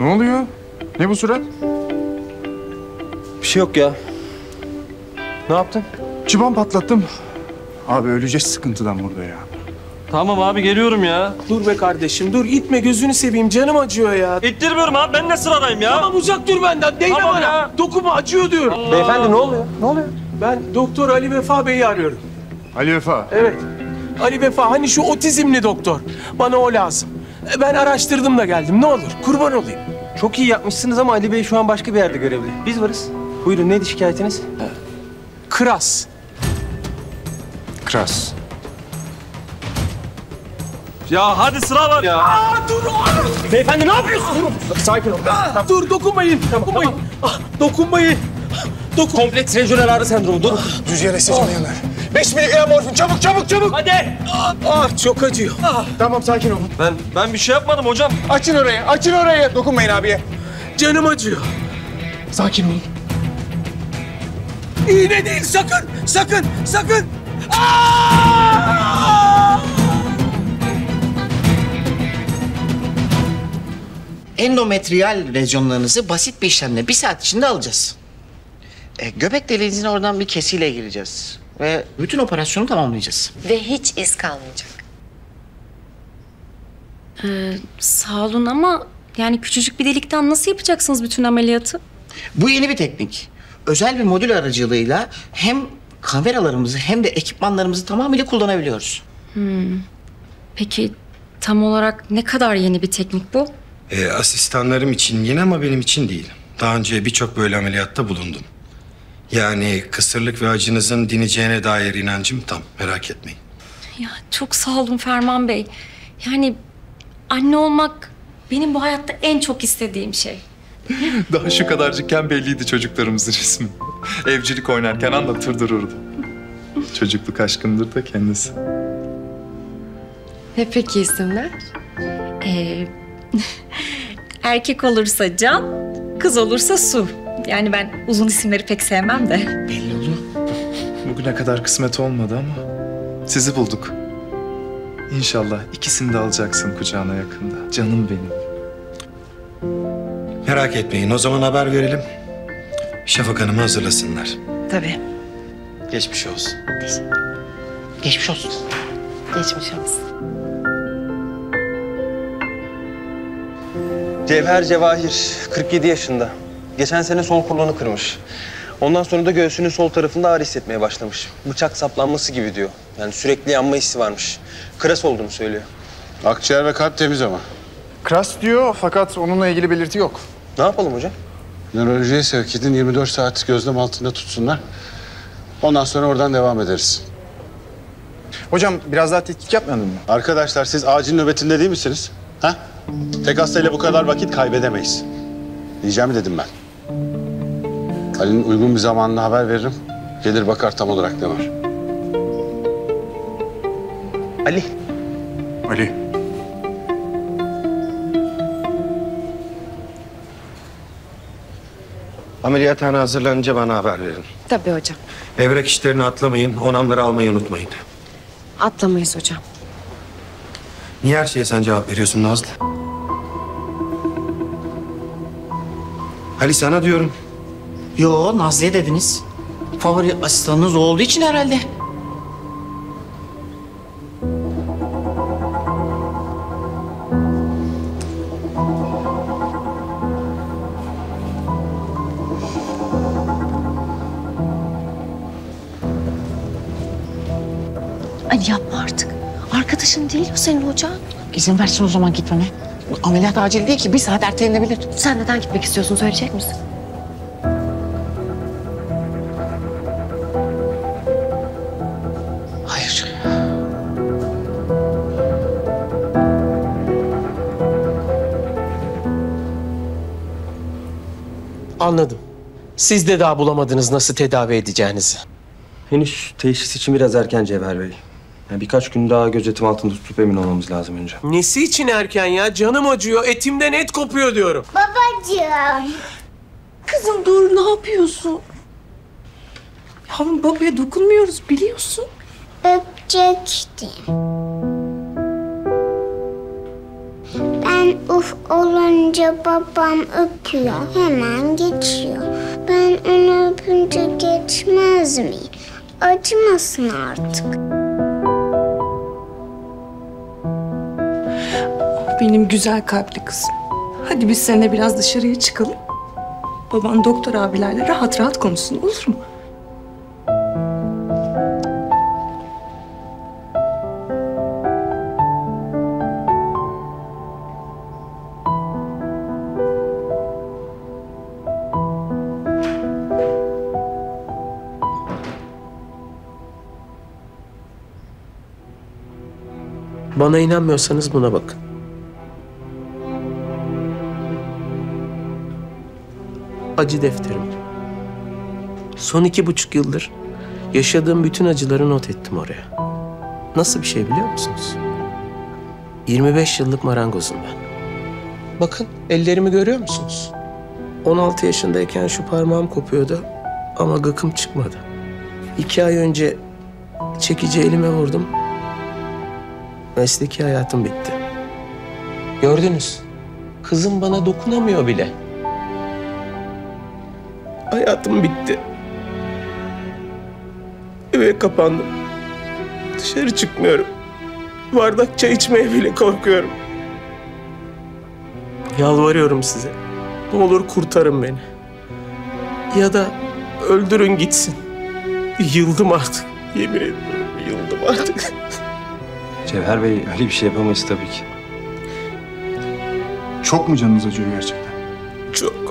Ne oluyor? Ne bu surat? Bir şey yok ya. Ne yaptın? Çıban patlattım. Abi öleceğiz sıkıntıdan burada ya. Tamam abi geliyorum ya. Dur be kardeşim dur itme gözünü seveyim canım acıyor ya. İttirmiyorum abi ben de sıradayım ya. Tamam uzak dur benden değme Tamam bana. ya. Dokunma acıyor diyorum. Beyefendi ne oluyor? Ne oluyor? Ben Doktor Ali Vefa Bey'i arıyorum. Ali Vefa. Evet. Ali Vefa hani şu otizmli doktor. Bana o lazım. Ben araştırdım da geldim ne olur kurban olayım. Çok iyi yapmışsınız ama Ali Bey şu an başka bir yerde görevli. Biz varız. Buyurun neydi şikayetiniz? Kras. Kras. Ya hadi sıra var ya. Dur. Beyefendi ne yapıyorsun? Sakin ol. Dur dokunmayın. Dokunmayın. Dokunmayın. Kompleks rejiyonel ağrı sendromu. Dur. Rüzgar seçmeyenler. 5 miligram morfin çabuk çabuk çabuk. Hadi. Çok acıyor. Tamam sakin olun. Ben bir şey yapmadım hocam. Açın orayı açın orayı. Dokunmayın abiye. Canım acıyor. Sakin olun. İğne değil sakın. Sakın. Endometriyal lezyonlarınızı basit bir işlemle 1 saat içinde alacağız. Göbek deliğinizin oradan bir kesiyle gireceğiz. Ve bütün operasyonu tamamlayacağız. Ve hiç iz kalmayacak. Sağ olun ama yani küçücük bir delikten nasıl yapacaksınız bütün ameliyatı? Bu yeni bir teknik. Özel bir modül aracılığıyla hem kameralarımızı hem de ekipmanlarımızı tamamıyla kullanabiliyoruz. Peki tam olarak ne kadar yeni bir teknik bu? Asistanlarım için yeni ama benim için değil. Daha önce birçok böyle ameliyatta bulundum. Yani kısırlık ve acınızın dineceğine dair inancım tam. Merak etmeyin. Ya çok sağ olun Ferman Bey. Yani anne olmak benim bu hayatta en çok istediğim şey. Daha şu kadarcıkken belliydi çocuklarımızın ismi. Evcilik oynarken anlatır dururdu. Çocukluk aşkındır da kendisi. Ne peki isimler? Erkek olursa Can, kız olursa Su. Yani ben uzun isimleri pek sevmem de. Belli oluyor. Bugüne kadar kısmet olmadı ama sizi bulduk. İnşallah ikisini de alacaksın kucağına yakında. Canım benim. Merak etmeyin. O zaman haber verelim. Şafak Hanım'ı hazırlasınlar. Tabii. Geçmiş olsun. Geçmiş olsun. Geçmiş olsun. Cevher Cevahir 47 yaşında. Geçen sene sol kolunu kırmış. Ondan sonra da göğsünün sol tarafında ağrı hissetmeye başlamış. Bıçak saplanması gibi diyor. Yani sürekli yanma hissi varmış. Kras olduğunu söylüyor. Akciğer ve kalp temiz ama. Kras diyor fakat onunla ilgili belirti yok. Ne yapalım hocam? Nörolojiye sevk edin, 24 saat gözlem altında tutsunlar. Ondan sonra oradan devam ederiz. Hocam biraz daha tetkik yapmadın mı? Arkadaşlar siz acil nöbetinde değil misiniz? Ha? Tek hastayla bu kadar vakit kaybedemeyiz. Diyeceğimi dedim ben. Ali'nin uygun bir zamanına haber veririm. Gelir bakar tam olarak ne var. Ali. Ali. Ameliyathane hazırlanınca bana haber verin. Tabii hocam. Evrak işlerini atlamayın. Onamları almayı unutmayın. Atlamayız hocam. Niye her şeye sen cevap veriyorsun Nazlı? Ali sana diyorum. Yo, Nazlı'ya dediniz. Favori asistanınız o olduğu için herhalde. Ali yapma artık. Arkadaşın değil o senin hocan. İzin versin o zaman gitmeme. Ameliyat acil değil ki, 1 saat ertelenebilir. Sen neden gitmek istiyorsun söyleyecek misin? Hayır. Anladım. Siz de daha bulamadınız nasıl tedavi edeceğinizi. Henüz teşhis için biraz erken Cevher Bey. Yani birkaç gün daha gözetim altında tutup emin olmamız lazım önce. Nesi için erken ya? Canım acıyor. Etimden et kopuyor diyorum. Babacığım. Kızım dur ne yapıyorsun? Yavrum babaya dokunmuyoruz biliyorsun. Öpecektim. Ben Uf olunca babam öpüyor, hemen geçiyor. Ben onu öpünce geçmez mi? Acımasın artık. Benim güzel kalpli kızım. Hadi biz seninle biraz dışarıya çıkalım. Baban doktor abilerle rahat rahat konuşsun, olur mu? Bana inanmıyorsanız buna bakın. Acı defterim. Son 2,5 yıldır yaşadığım bütün acıları not ettim oraya. Nasıl bir şey biliyor musunuz? 25 yıllık marangozum ben. Bakın ellerimi görüyor musunuz? 16 yaşındayken şu parmağım kopuyordu ama gıkım çıkmadı. 2 ay önce çekici elime vurdum. Mesleki hayatım bitti. Gördünüz. Kızım bana dokunamıyor bile. Hayatım bitti. Eve kapandım. Dışarı çıkmıyorum. Bardak çay içmeye bile korkuyorum. Yalvarıyorum size. Ne olur kurtarın beni. Ya da öldürün gitsin. Yıldım artık. Yemin ediyorum yıldım artık. Cevher Bey öyle bir şey yapamayız tabii ki. Çok mu canınız acıyor gerçekten? Çok.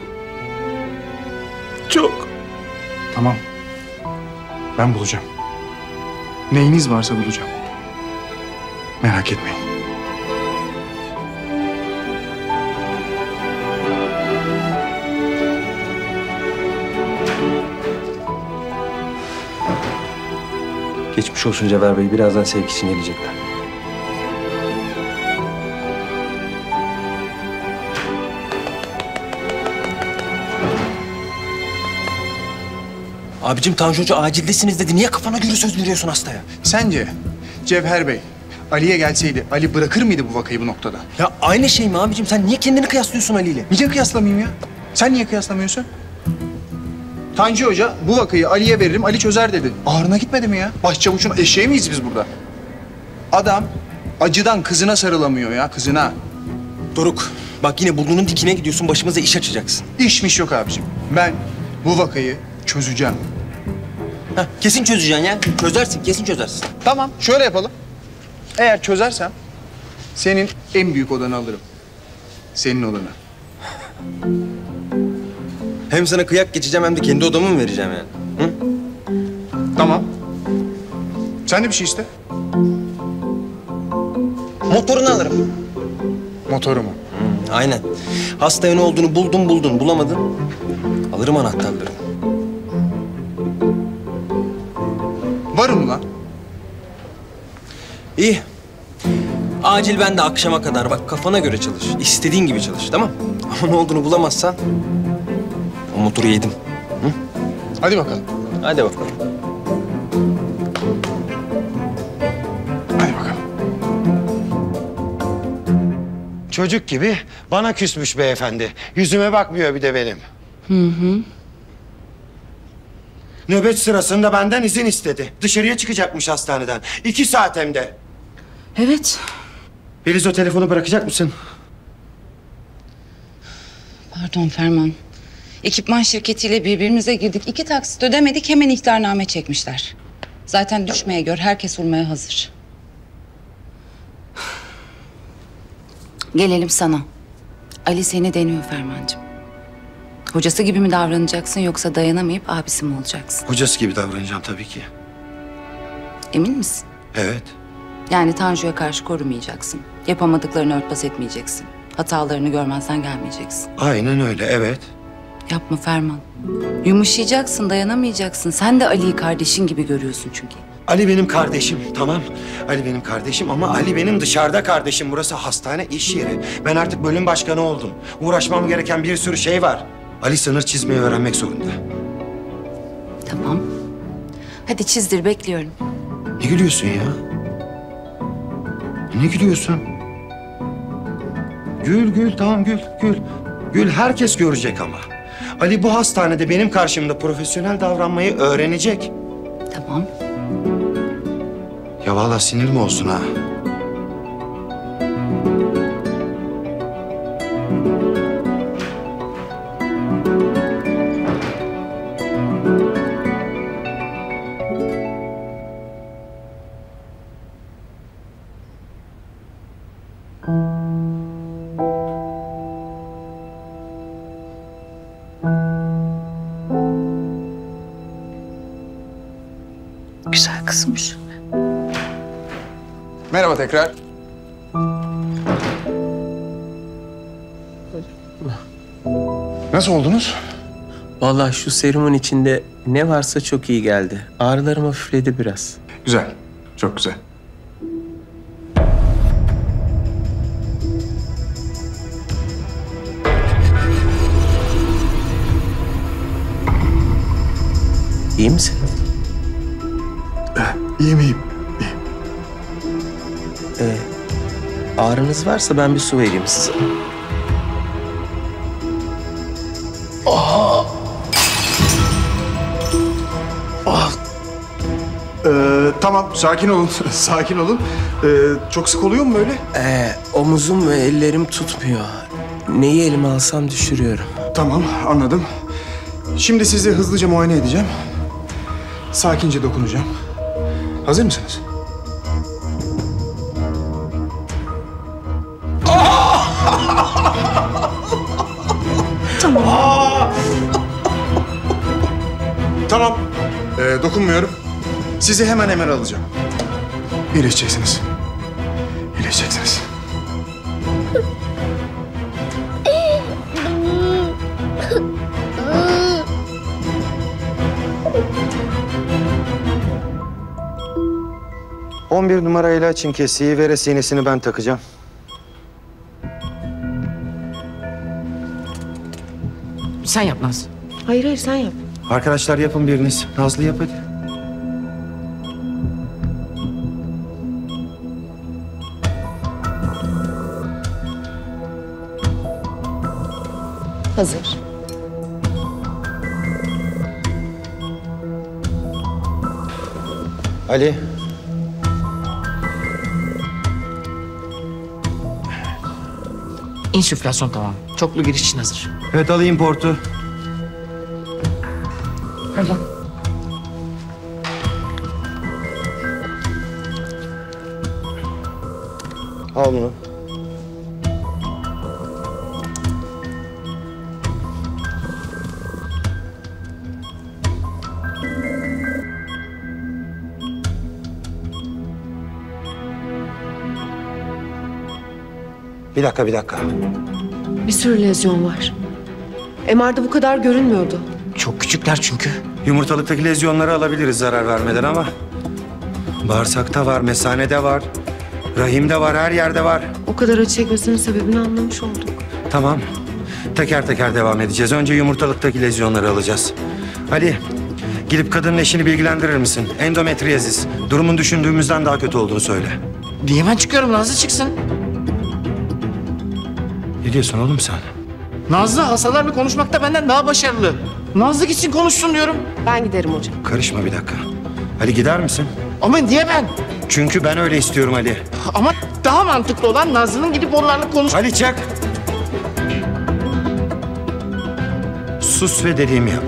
Çok. Tamam. Ben bulacağım. Neyiniz varsa bulacağım. Merak etmeyin. Geçmiş olsun Cevher Bey. Birazdan sevk için gelecekler. Abicim Tanju Hoca acildesiniz dedi. Niye kafana göre söz veriyorsun hastaya? Sence Cevher Bey Ali'ye gelseydi Ali bırakır mıydı bu vakayı bu noktada? Ya aynı şey mi abicim? Sen niye kendini kıyaslıyorsun Ali ile? Niye kıyaslamayayım ya? Sen niye kıyaslamıyorsun? Tanju Hoca bu vakayı Ali'ye veririm, Ali çözer dedi. Ağrına gitmedi mi ya? Başçavuşun eşeği miyiz biz burada? Adam acıdan kızına sarılamıyor ya, kızına. Doruk, bak yine burnunun dikine gidiyorsun. Başımıza iş açacaksın. İşmiş yok abicim. Ben bu vakayı çözeceğim. Heh, kesin çözeceksin ya. Çözersin, kesin çözersin. Tamam, şöyle yapalım. Eğer çözersem senin en büyük odanı alırım. Senin odanı. Hem sana kıyak geçeceğim hem de kendi odamı mı vereceğim yani? Hı? Tamam. Sen de bir şey iste. Motorunu alırım. Motorumu. Aynen. Hastaya ne olduğunu buldun, bulamadın. Alırım anahtarları. Varım lan. İyi. Acil ben de akşama kadar bak kafana göre çalış. İstediğin gibi çalış, tamam? Ama ne olduğunu bulamazsan o motoru yedim. Hı? Hadi bakalım. Hadi bakalım. Hadi bakalım. Çocuk gibi bana küsmüş beyefendi. Yüzüme bakmıyor bir de benim. Nöbet sırasında benden izin istedi. Dışarıya çıkacakmış hastaneden. 2 saat hem de. Evet. Beliz o telefonu bırakacak mısın? Pardon Ferman. Ekipman şirketiyle birbirimize girdik. 2 taksit ödemedik, hemen ihtarname çekmişler. Zaten düşmeye gör, herkes vurmaya hazır. Gelelim sana. Ali seni deniyor Fermancığım. Hocası gibi mi davranacaksın yoksa dayanamayıp abisi mi olacaksın? Hocası gibi davranacağım tabii ki. Emin misin? Evet. Yani Tanju'ya karşı korumayacaksın. Yapamadıklarını örtbas etmeyeceksin. Hatalarını görmezden gelmeyeceksin. Aynen öyle, evet. Yapma Ferman. Yumuşayacaksın, dayanamayacaksın. Sen de Ali'yi kardeşin gibi görüyorsun çünkü. Ali benim kardeşim, tamam. Ali benim kardeşim ama Ali benim dışarıda kardeşim. Burası hastane, iş yeri. Ben artık bölüm başkanı oldum. Uğraşmam gereken bir sürü şey var. Ali sınır çizmeyi öğrenmek zorunda. Tamam. Hadi çizdir, bekliyorum. Ne gülüyorsun ya? Ne gülüyorsun? Gül tamam Gül. Gül herkes görecek ama. Ali bu hastanede benim karşımda profesyonel davranmayı öğrenecek. Tamam. Ya vallahi sinir mi olsun ha? Güzel kızmış. Merhaba tekrar. Nasıl oldunuz? Vallahi şu serumun içinde ne varsa çok iyi geldi. Ağrılarım hafifledi biraz. Güzel. Çok güzel. İyi misin? İyiyim. Ağrınız varsa ben bir su vereyim size. Tamam, sakin olun. Sakin olun. Çok sık oluyor mu böyle? Omuzum ve ellerim tutmuyor. Neyi elime alsam düşürüyorum. Tamam, anladım. Şimdi sizi hızlıca muayene edeceğim. Sakince dokunacağım. Hazır mısınız? Tamam. Dokunmuyorum. Sizi hemen MR alacağım. İyileşeceksiniz. İyileşeceksiniz. ...11 numarayla Çin kesiği, veresi iğnesini ben takacağım. Sen yap Naz. Hayır sen yap. Arkadaşlar yapın biriniz. Nazlı yap hadi. Hazır. Ali. İnsüflasyon tamam. Çoklu giriş için hazır. Evet alayım portu. Pardon. Al bunu. Bir dakika. Bir sürü lezyon var. MR'da bu kadar görünmüyordu. Çok küçükler çünkü. Yumurtalıktaki lezyonları alabiliriz zarar vermeden ama... ...bağırsakta var, mesanede var, rahimde var, her yerde var. O kadar acı çekmesinin sebebini anlamış olduk. Tamam. Teker teker devam edeceğiz. Önce yumurtalıktaki lezyonları alacağız. Ali, gidip kadının eşini bilgilendirir misin? Endometriyazis. Durumun düşündüğümüzden daha kötü olduğunu söyle. Diye ben çıkıyorum, Nazlı çıksın. Ne diyorsun oğlum sen? Nazlı hastalarla konuşmakta benden daha başarılı. Nazlı gitsin konuşsun diyorum. Ben giderim hocam. Karışma bir dakika. Ali gider misin? Ama niye ben? Çünkü ben öyle istiyorum Ali. Ama daha mantıklı olan Nazlı'nın gidip onlarla konuş... Ali çak! Sus ve dediğimi yap.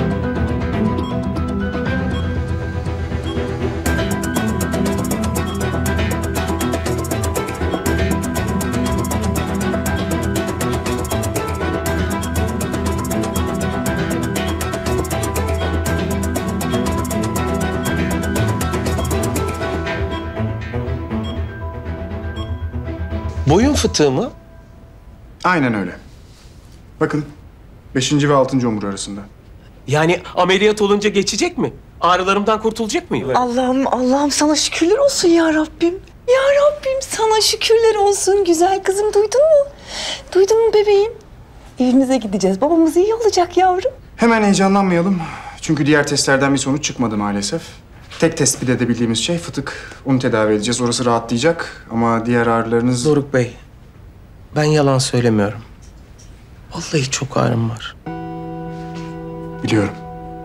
Boyun fıtığı mı? Aynen öyle. Bakın, 5. ve 6. omur arasında. Yani ameliyat olunca geçecek mi? Ağrılarımdan kurtulacak mıyım? Allah'ım sana şükürler olsun ya Rabbim. Ya Rabbim sana şükürler olsun güzel kızım, duydun mu? Duydun mu bebeğim? Evimize gideceğiz. Babamız iyi olacak yavrum. Hemen heyecanlanmayalım. Çünkü diğer testlerden bir sonuç çıkmadı maalesef. Tek tespit edebildiğimiz şey fıtık. Onu tedavi edeceğiz. Orası rahatlayacak ama diğer ağrılarınız... Doruk Bey, Ben yalan söylemiyorum. Vallahi çok ağrım var. Biliyorum.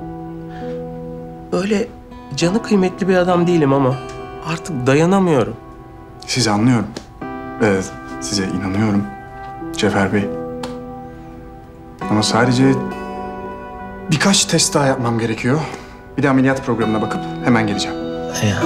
Böyle canı kıymetli bir adam değilim ama artık dayanamıyorum. Sizi anlıyorum. Size inanıyorum Cevher Bey. Ama sadece birkaç test daha yapmam gerekiyor. Bir de ameliyat programına bakıp hemen geleceğim. Ya.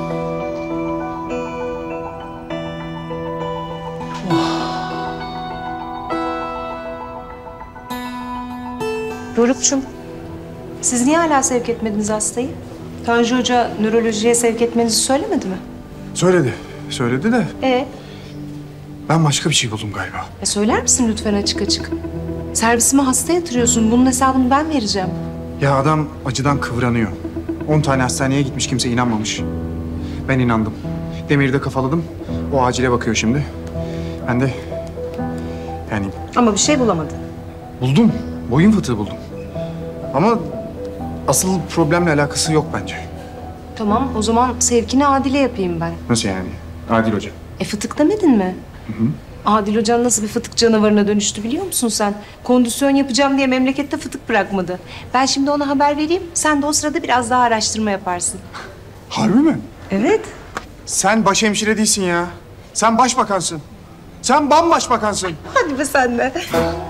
Doruk'cum, siz niye hala sevk etmediniz hastayı? Tanju Hoca nörolojiye sevk etmenizi söylemedi mi? Söyledi de ben başka bir şey buldum galiba. Söyler misin lütfen açık açık? Servisime hasta yatırıyorsun. Bunun hesabını ben vereceğim. Ya adam acıdan kıvranıyor. 10 tane hastaneye gitmiş, kimse inanmamış. Ben inandım. Demir'i de kafaladım. O acile bakıyor şimdi. Ben de yani Ama bir şey bulamadın. buldum. Boyun fıtığı buldum. Ama asıl problemle alakası yok bence. Tamam, o zaman sevkini Adile yapayım ben. Nasıl yani? Adil Hoca. Fıtık demedin mi? Adil Hoca'nın nasıl bir fıtık canavarına dönüştü biliyor musun sen? Kondisyon yapacağım diye memlekette fıtık bırakmadı. Ben şimdi ona haber vereyim. Sen de o sırada biraz daha araştırma yaparsın. Harbi mi? Evet. Sen başhemşire değilsin ya. Sen başbakansın. Sen bambaşbakansın. Hadi be sen de.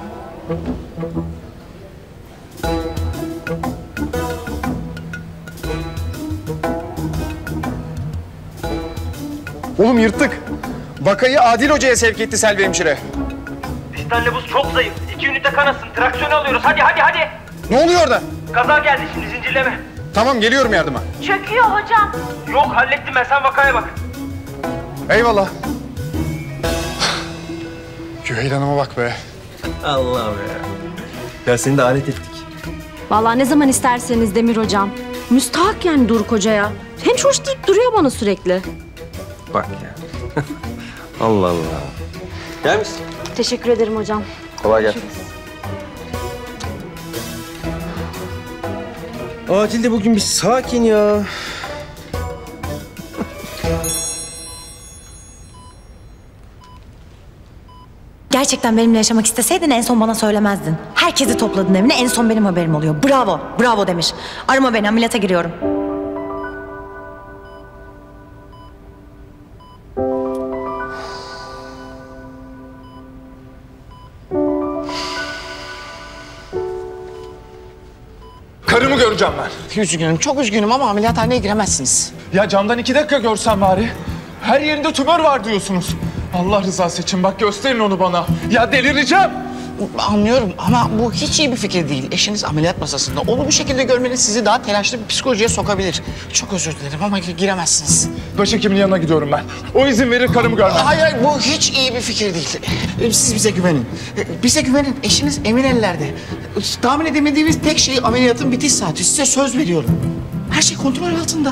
Oğlum yırttık. Vakayı Adil Hoca'ya sevk etti Selvi hemşire. Distal nabız çok zayıf. 2 ünite kanasın. Traksiyon alıyoruz. Hadi. Ne oluyor orada? Kaza geldi şimdi zincirleme. Tamam geliyorum yardıma. Çöküyor hocam. Yok hallettim ben. Sen vakaya bak. Eyvallah. Güheyl Hanım'a bak be. Allah be. Ya seni de alet ettik. Vallahi ne zaman isterseniz Demir hocam. Müstahak yani Doruk hocaya. Hem hoş deyip duruyor bana sürekli. Bak ya. Allah Allah. Gel misin? Teşekkür ederim hocam. Kolay gelsin. Acilde bugün bir sakin ya. Gerçekten benimle yaşamak isteseydin en son bana söylemezdin. Herkesi topladın evine, en son benim haberim oluyor. Bravo, bravo Demir. Arama beni, ameliyata giriyorum. Karımı göreceğim ben. Üzgünüm, çok üzgünüm ama ameliyathaneye giremezsiniz. Ya camdan 2 dakika görsem bari. Her yerinde tümör var diyorsunuz. Allah rızası için bak gösterin onu bana. Ya delireceğim. Anlıyorum ama bu hiç iyi bir fikir değil. Eşiniz ameliyat masasında. Onu bu şekilde görmeniz sizi daha telaşlı bir psikolojiye sokabilir. Çok özür dilerim ama giremezsiniz. Başhekimin yanına gidiyorum ben. O izin verir karımı görmem. Hayır, bu hiç iyi bir fikir değil. Siz bize güvenin. Bize güvenin. Eşiniz emin ellerde. Tahmin edemediğimiz tek şey ameliyatın bitiş saati. Size söz veriyorum. Her şey kontrol altında.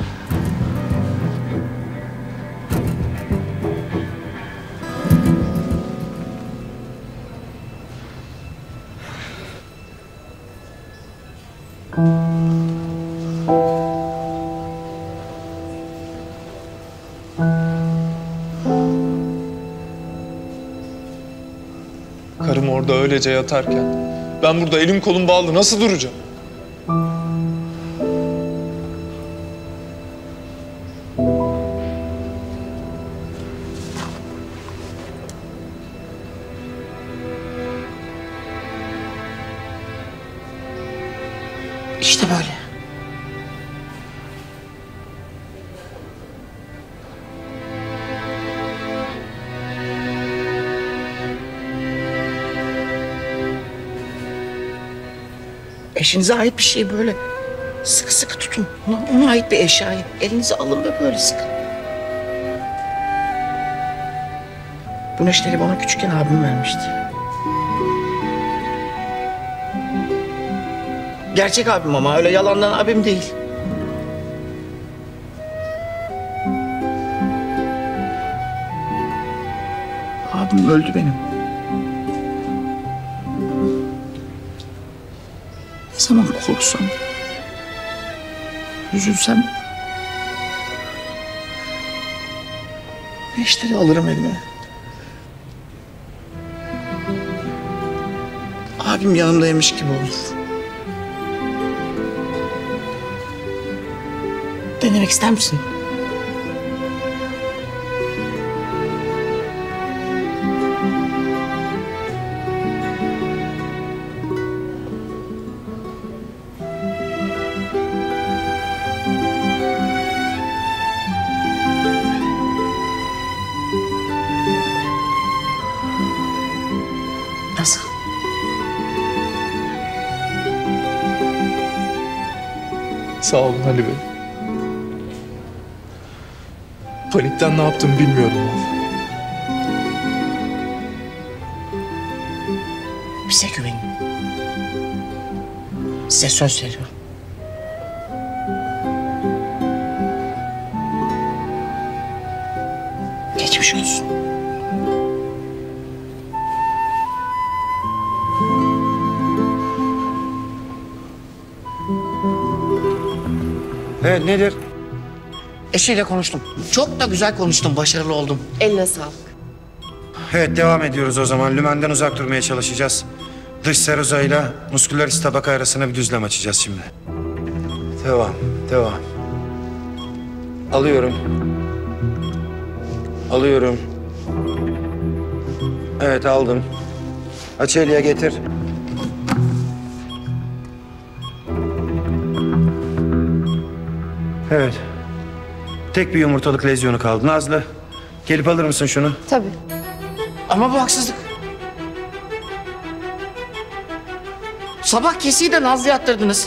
Karım orada öylece yatarken ben burada elim kolum bağlı nasıl duracağım? İşte böyle. Eşinize ait bir şey böyle sıkı sıkı tutun. Ona ait bir eşyayı elinize alın ve böyle sıkın. Bu neşteri bana küçükken abim vermişti. Gerçek abim ama öyle yalandan abim değil. Abim öldü benim. Ne zaman korksam, üzülsem neşteri alırım elime. kalbim yanımdaymış gibi olur. Denemek ister misin? Nasıl? Sağ olun Ali Bey. Panikten ne yaptım bilmiyorum vallahi. Bize güvenin. Size söz veriyorum. Geçmiş olsun. Evet nedir? Eşiyle konuştum. Çok da güzel konuştum. Başarılı oldum. Eline sağlık. Evet devam ediyoruz o zaman. Lümenden uzak durmaya çalışacağız. Dış serozayla musküler tabaka arasına bir düzlem açacağız şimdi. Devam, devam. Alıyorum. Alıyorum. Evet aldım. Aç eliye getir. Evet. Tek bir yumurtalık lezyonu kaldı. Nazlı, gelip alır mısın şunu? Tabii. Ama bu haksızlık. Sabah kesiyi de Nazlı'ya attırdınız.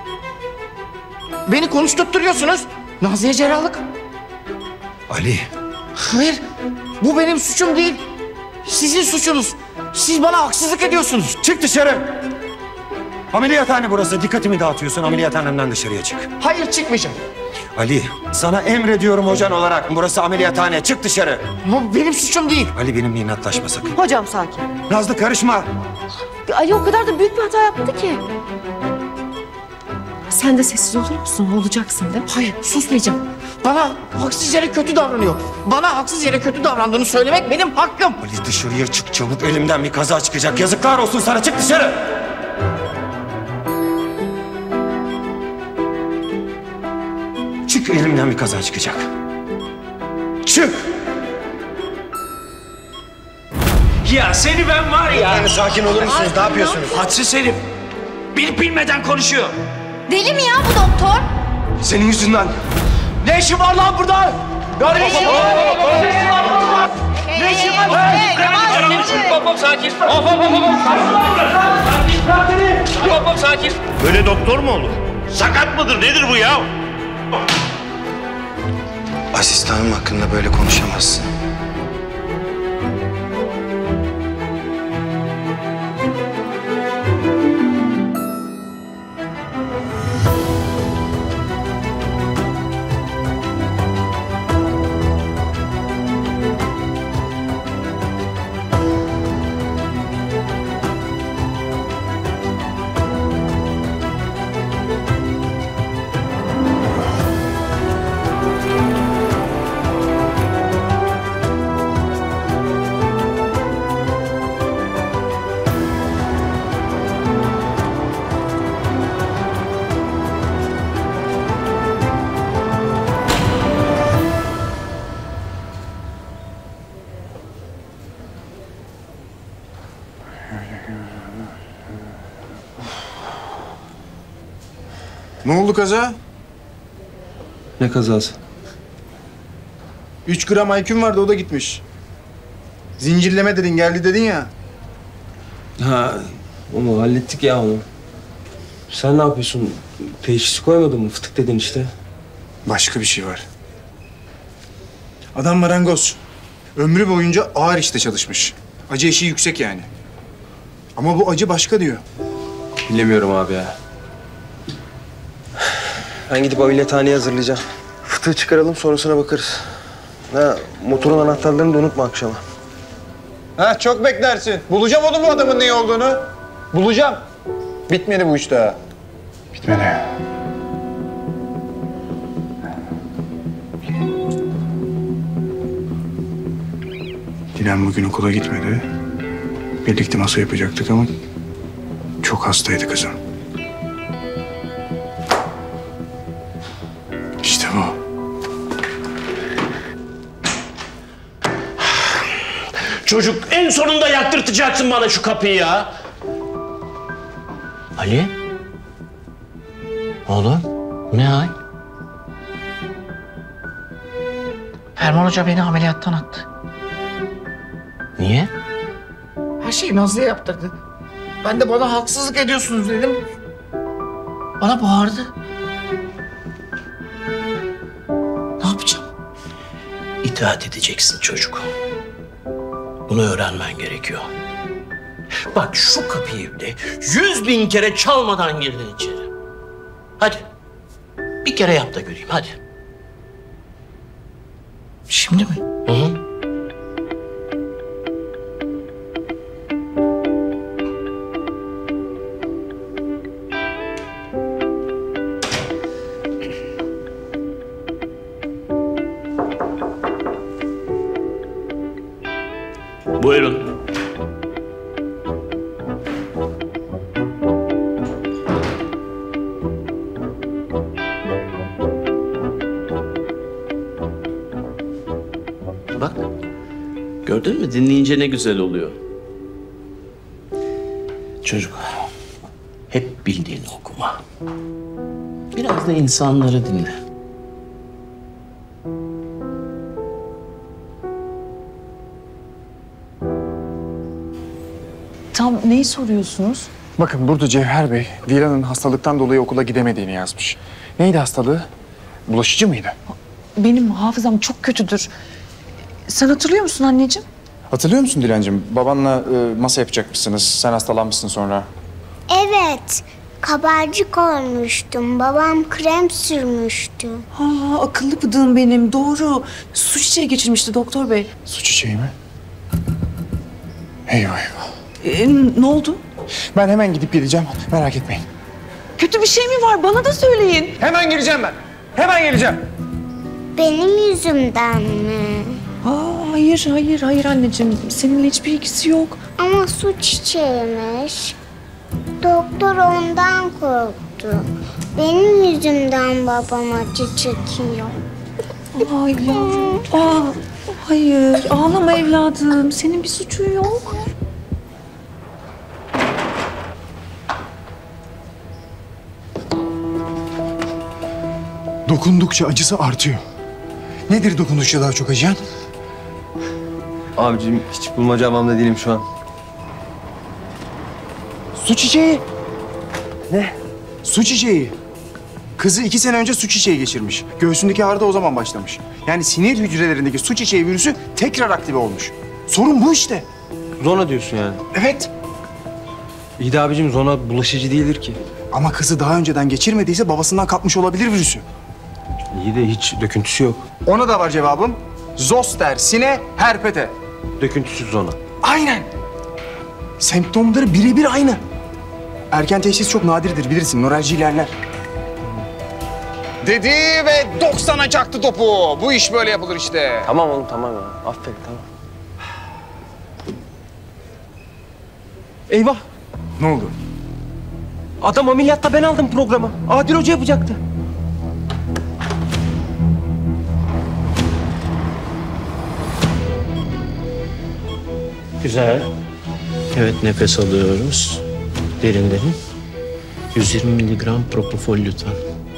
Beni konuşturtturuyorsunuz. Nazlı'ya cerrahlık. Ali. Hayır. Bu benim suçum değil. Sizin suçunuz. Siz bana haksızlık ediyorsunuz. Çık dışarı. Ameliyathane burası. Dikkatimi dağıtıyorsun. Ameliyathanemden dışarıya çık. Hayır çıkmayacağım. Ali, sana emrediyorum hocan olarak. Burası ameliyathane. Çık dışarı. Bu benim suçum değil. Ali benimle inatlaşma sakın. Hocam sakin. Nazlı karışma. Ali o kadar da büyük bir hata yaptı ki. Sen de sessiz olur musun? Olacaksın değil mi? Hayır susmayacağım. Bana haksız yere kötü davranıyor. Bana haksız yere kötü davrandığını söylemek benim hakkım. Ali dışarıya çık çabuk. Elimden bir kaza çıkacak. Yazıklar olsun sana. Çık dışarı. Çık elimden bir kaza çıkacak. Çık. Ya seni ben var ya. Yani sakin olur musunuz? Ne yapıyorsunuz? Hadsiz herif. Bilip bilmeden konuşuyor. Deli mi ya bu doktor? Senin yüzünden. Ne işin var lan burada? Ne işin var? Ne işin var? Hop sakin. Hop sakin. Böyle doktor mu olur? Sakat mıdır? Nedir bu ya? Asistanım hakkında böyle konuşamazsın. Ne oldu kaza? Ne kazası? 3 gram IQ'm vardı, o da gitmiş. Zincirleme dedin, geldi dedin ya. Ha, onu hallettik ya onu. Sen ne yapıyorsun? Teşhis koymadın mı? Fıtık dedin işte. Başka bir şey var. Adam marangoz. Ömrü boyunca ağır işte çalışmış. Acı eşiği yüksek yani. Ama bu acı başka diyor. Bilemiyorum abi ya. Ben gidip ameliyathaneye hazırlayacağım. Fıtığı çıkaralım, sonrasına bakarız. Ha, motorun anahtarlarını da unutma akşama. Ha, çok beklersin. Bulacağım onu, bu adamın ne olduğunu. Bulacağım. Bitmedi bu iş daha. Bitmedi. Dilan bugün okula gitmedi. Birlikte masa yapacaktık ama çok hastaydı kızım. İşte bu. Çocuk en sonunda yaktırtacaksın bana şu kapıyı ya. Ali? Oğlum bu ne hal? Ferman Hoca beni ameliyattan attı. Niye? Her şeyi Nazlı'ya yaptırdı. Ben de bana haksızlık ediyorsunuz dedim. Bana bağırdı. Ne yapacağım? İtaat edeceksin çocuk. Bunu öğrenmen gerekiyor. Bak şu kapıyı bile 100.000 kere çalmadan girdin içeri. Hadi. Bir kere yap da göreyim hadi. Şimdi mi? Hı hı. Buyurun. Bak. Gördün mü? Dinleyince ne güzel oluyor. Çocuk, hep bildiğini okuma. Biraz da insanları dinle. Tam neyi soruyorsunuz? Bakın burada Cevher Bey, Dilan'ın hastalıktan dolayı okula gidemediğini yazmış. Neydi hastalığı? Bulaşıcı mıydı? Benim hafızam çok kötüdür. Sen hatırlıyor musun anneciğim? Hatırlıyor musun Dilancığım? Babanla masa yapacakmışsınız. Sen hastalanmışsın sonra. Evet. Kabarcık olmuştum. Babam krem sürmüştü. Ha, akıllı bıdığım benim. Doğru. Su çiçeği geçirmişti doktor bey. Su çiçeği mi? Eyvah eyvah. Ne oldu? Ben hemen gidip geleceğim. Merak etmeyin. Kötü bir şey mi var? Bana da söyleyin. Hemen geleceğim ben. Hemen geleceğim. Benim yüzümden mi? Hayır anneciğim. Seninle hiçbir ilgisi yok. Ama su çiçeğiymiş. Doktor ondan korktu. Benim yüzümden babam acı çekiyor. Ay yavrum. Hayır. Ağlama evladım. Senin bir suçun yok. Dokundukça acısı artıyor. Nedir dokundukça daha çok acıyan? Abicim hiç bulmaca havamda değilim şu an. Su çiçeği. Ne? Su çiçeği. Kızı 2 sene önce su çiçeği geçirmiş. Göğsündeki ağrı da o zaman başlamış. Yani sinir hücrelerindeki su çiçeği virüsü tekrar aktive olmuş. Sorun bu işte. Zona diyorsun yani. Evet. İyi de abicim zona bulaşıcı değildir ki. Ama kızı daha önceden geçirmediyse babasından kapmış olabilir virüsü. İyi de hiç döküntüsü yok. Ona da var cevabım. Zoster sine herpete. Döküntüsüz zona. Aynen. Semptomları birebir aynı. Erken teşhis çok nadirdir bilirsin. Nöralji ilerler. Dedi ve 90'a çaktı topu. Bu iş böyle yapılır işte. Tamam oğlum tamam ya. Aferin tamam. Eyvah! Ne oldu? Adam ameliyatta ben aldım programı. Adil Hoca yapacaktı. Güzel. Evet nefes alıyoruz. Derin derin. 120 miligram propofol lütfen.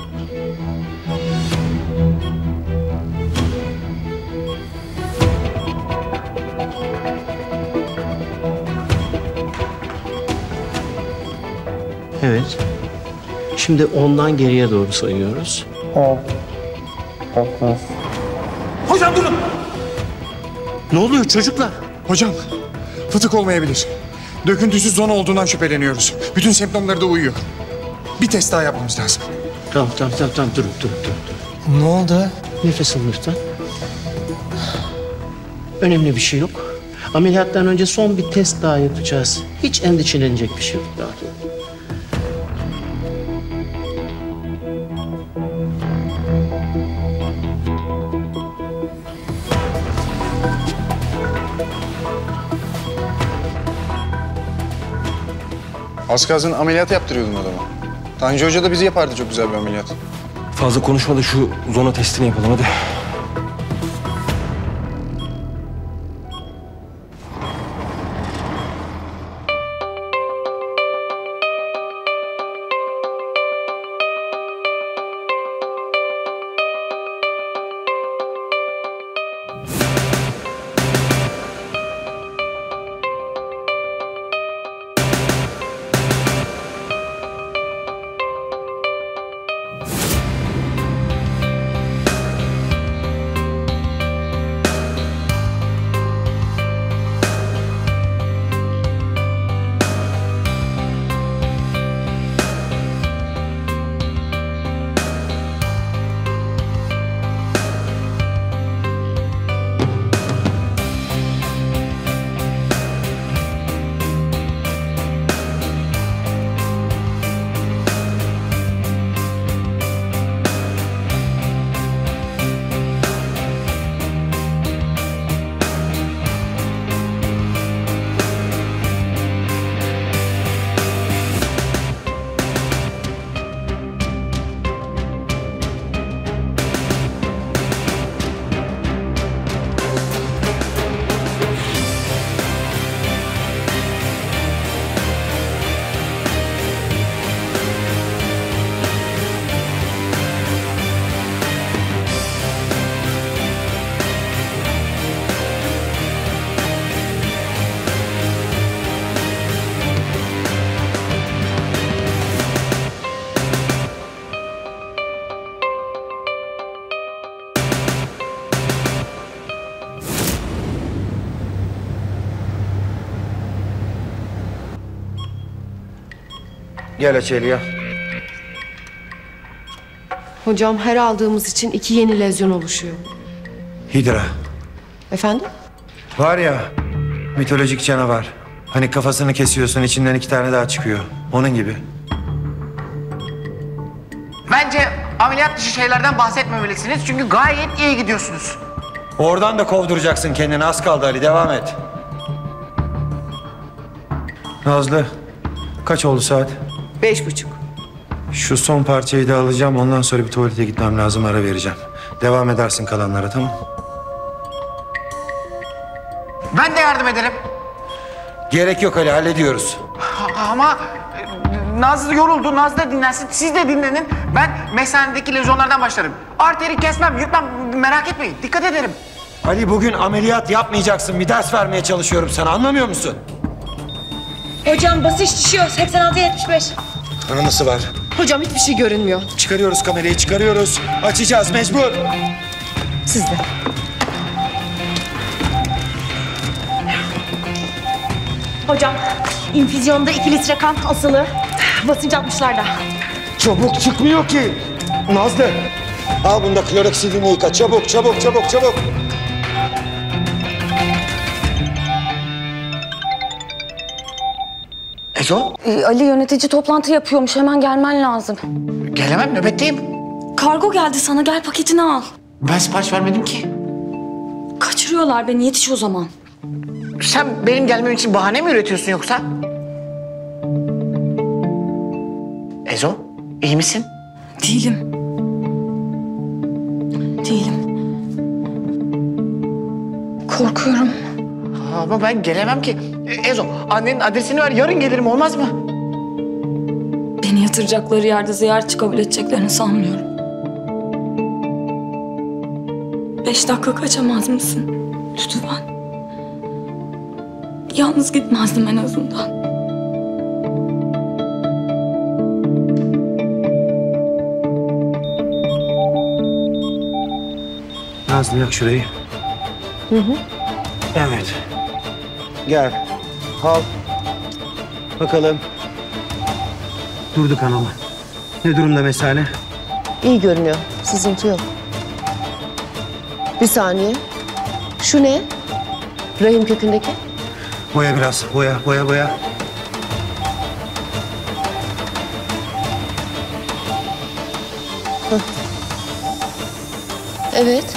Evet. Şimdi 10'dan geriye doğru sayıyoruz. Hocam durun. Ne oluyor çocuklar? Hocam fıtık olmayabilir. Döküntüsüz zona olduğundan şüpheleniyoruz. Bütün semptomları da uyuyor. Bir test daha yapmamız lazım. Tamam. Dur. Ne oldu? Nefes al lütfen. Önemli bir şey yok. Ameliyattan önce son bir test daha yapacağız. Hiç endişelenecek bir şey yok. Rahat ol. Az kalsın ameliyat yaptırıyordun adama. Tanju Hoca da bizi yapardı çok güzel bir ameliyat. Fazla konuşma da şu zona testini yapalım hadi. Gel Açelya. Hocam her aldığımız için 2 yeni lezyon oluşuyor. Hidra. Efendim? Var ya, mitolojik canavar. Hani kafasını kesiyorsun, içinden 2 tane daha çıkıyor. Onun gibi. Bence ameliyat dışı şeylerden bahsetmemelisiniz çünkü gayet iyi gidiyorsunuz. Oradan da kovduracaksın kendini. Az kaldı Ali, devam et. Nazlı, kaç oldu saat? 5:30. Şu son parçayı da alacağım. Ondan sonra bir tuvalete gitmem lazım. Ara vereceğim. Devam edersin kalanlara, tamam? Ben de yardım ederim. Gerek yok Ali, hallediyoruz. Ama Nazlı yoruldu, Nazlı da dinlensin, siz de dinlenin. Ben mesanedeki lezyonlardan başlarım. Arteri kesmem, yırtmam, merak etmeyin. Dikkat ederim. Ali bugün ameliyat yapmayacaksın. Bir ders vermeye çalışıyorum sana, anlamıyor musun? Hocam basınç düşüyor. 86-75. Kanaması var. Hocam hiçbir şey görünmüyor. Çıkarıyoruz kamerayı, çıkarıyoruz. Açacağız, mecbur. Siz de. Hocam infüzyonda 2 litre kan asılı. Basınç 60'larda. Çabuk çıkmıyor ki. Nazlı, al bunda kloroksidini yıka. Çabuk, çabuk, çabuk, çabuk. Ezo? Ali yönetici toplantı yapıyormuş. Hemen gelmen lazım. Gelemem, nöbetteyim. Kargo geldi sana. Gel paketini al. Ben sipariş vermedim ki. Kaçırıyorlar beni. Yetiş o zaman. Sen benim gelmem için bahane mi üretiyorsun yoksa? Ezo, iyi misin? Değilim. Değilim. Korkuyorum. Ama ben gelemem ki. Ezo, annenin adresini ver, yarın gelirim, olmaz mı? Beni yatıracakları yerde ziyaretçi kabul edeceklerini sanmıyorum. 5 dakika kaçamaz mısın? Lütfen. Yalnız gitmezdim en azından. Nazlı yak şurayı. Hı hı. Evet. Gel. Al. Bakalım. Durdu kanama. Ne durumda mesane? İyi görünüyor. Sızıntı yok. Bir saniye. Şu ne? Rahim kökündeki? Boya biraz. Boya, boya, boya. Hah. Evet.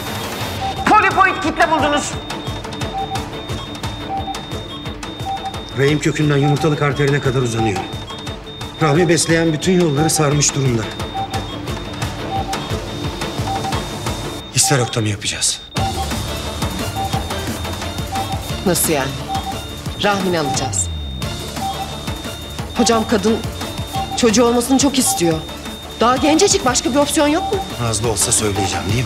Polipoid kitle buldunuz. Rahim kökünden yumurtalık arterine kadar uzanıyor. Rahmi besleyen bütün yolları sarmış durumda. Histerektomi yapacağız. Nasıl yani? Rahmini alacağız. Hocam kadın çocuğu olmasını çok istiyor. Daha gencecik, başka bir opsiyon yok mu? Nazlı olsa söyleyeceğim değil mi?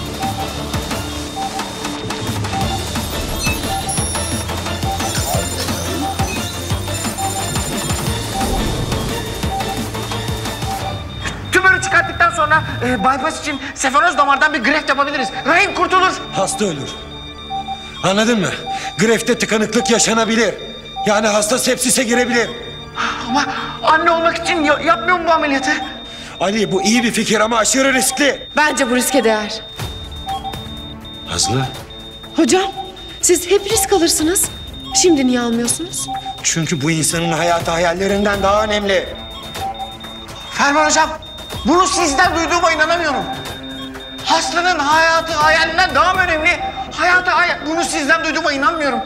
Tümörü çıkarttıktan sonra bypass için sefenoz damardan bir greft yapabiliriz. Rahim kurtulur. Hasta ölür. Anladın mı? Grefte tıkanıklık yaşanabilir. Yani hasta sepsise girebilir. Ama anne olmak için yapmıyor mu bu ameliyatı? Ali bu iyi bir fikir ama aşırı riskli. Bence bu riske değer. Nazlı. Hocam, siz hep risk alırsınız. Şimdi niye almıyorsunuz? Çünkü bu insanın hayatı hayallerinden daha önemli. Ferman hocam, bunu sizden duyduğuma inanamıyorum. Hastanın hayatı hayalinden daha mı önemli? Bunu sizden duyduğuma inanmıyorum.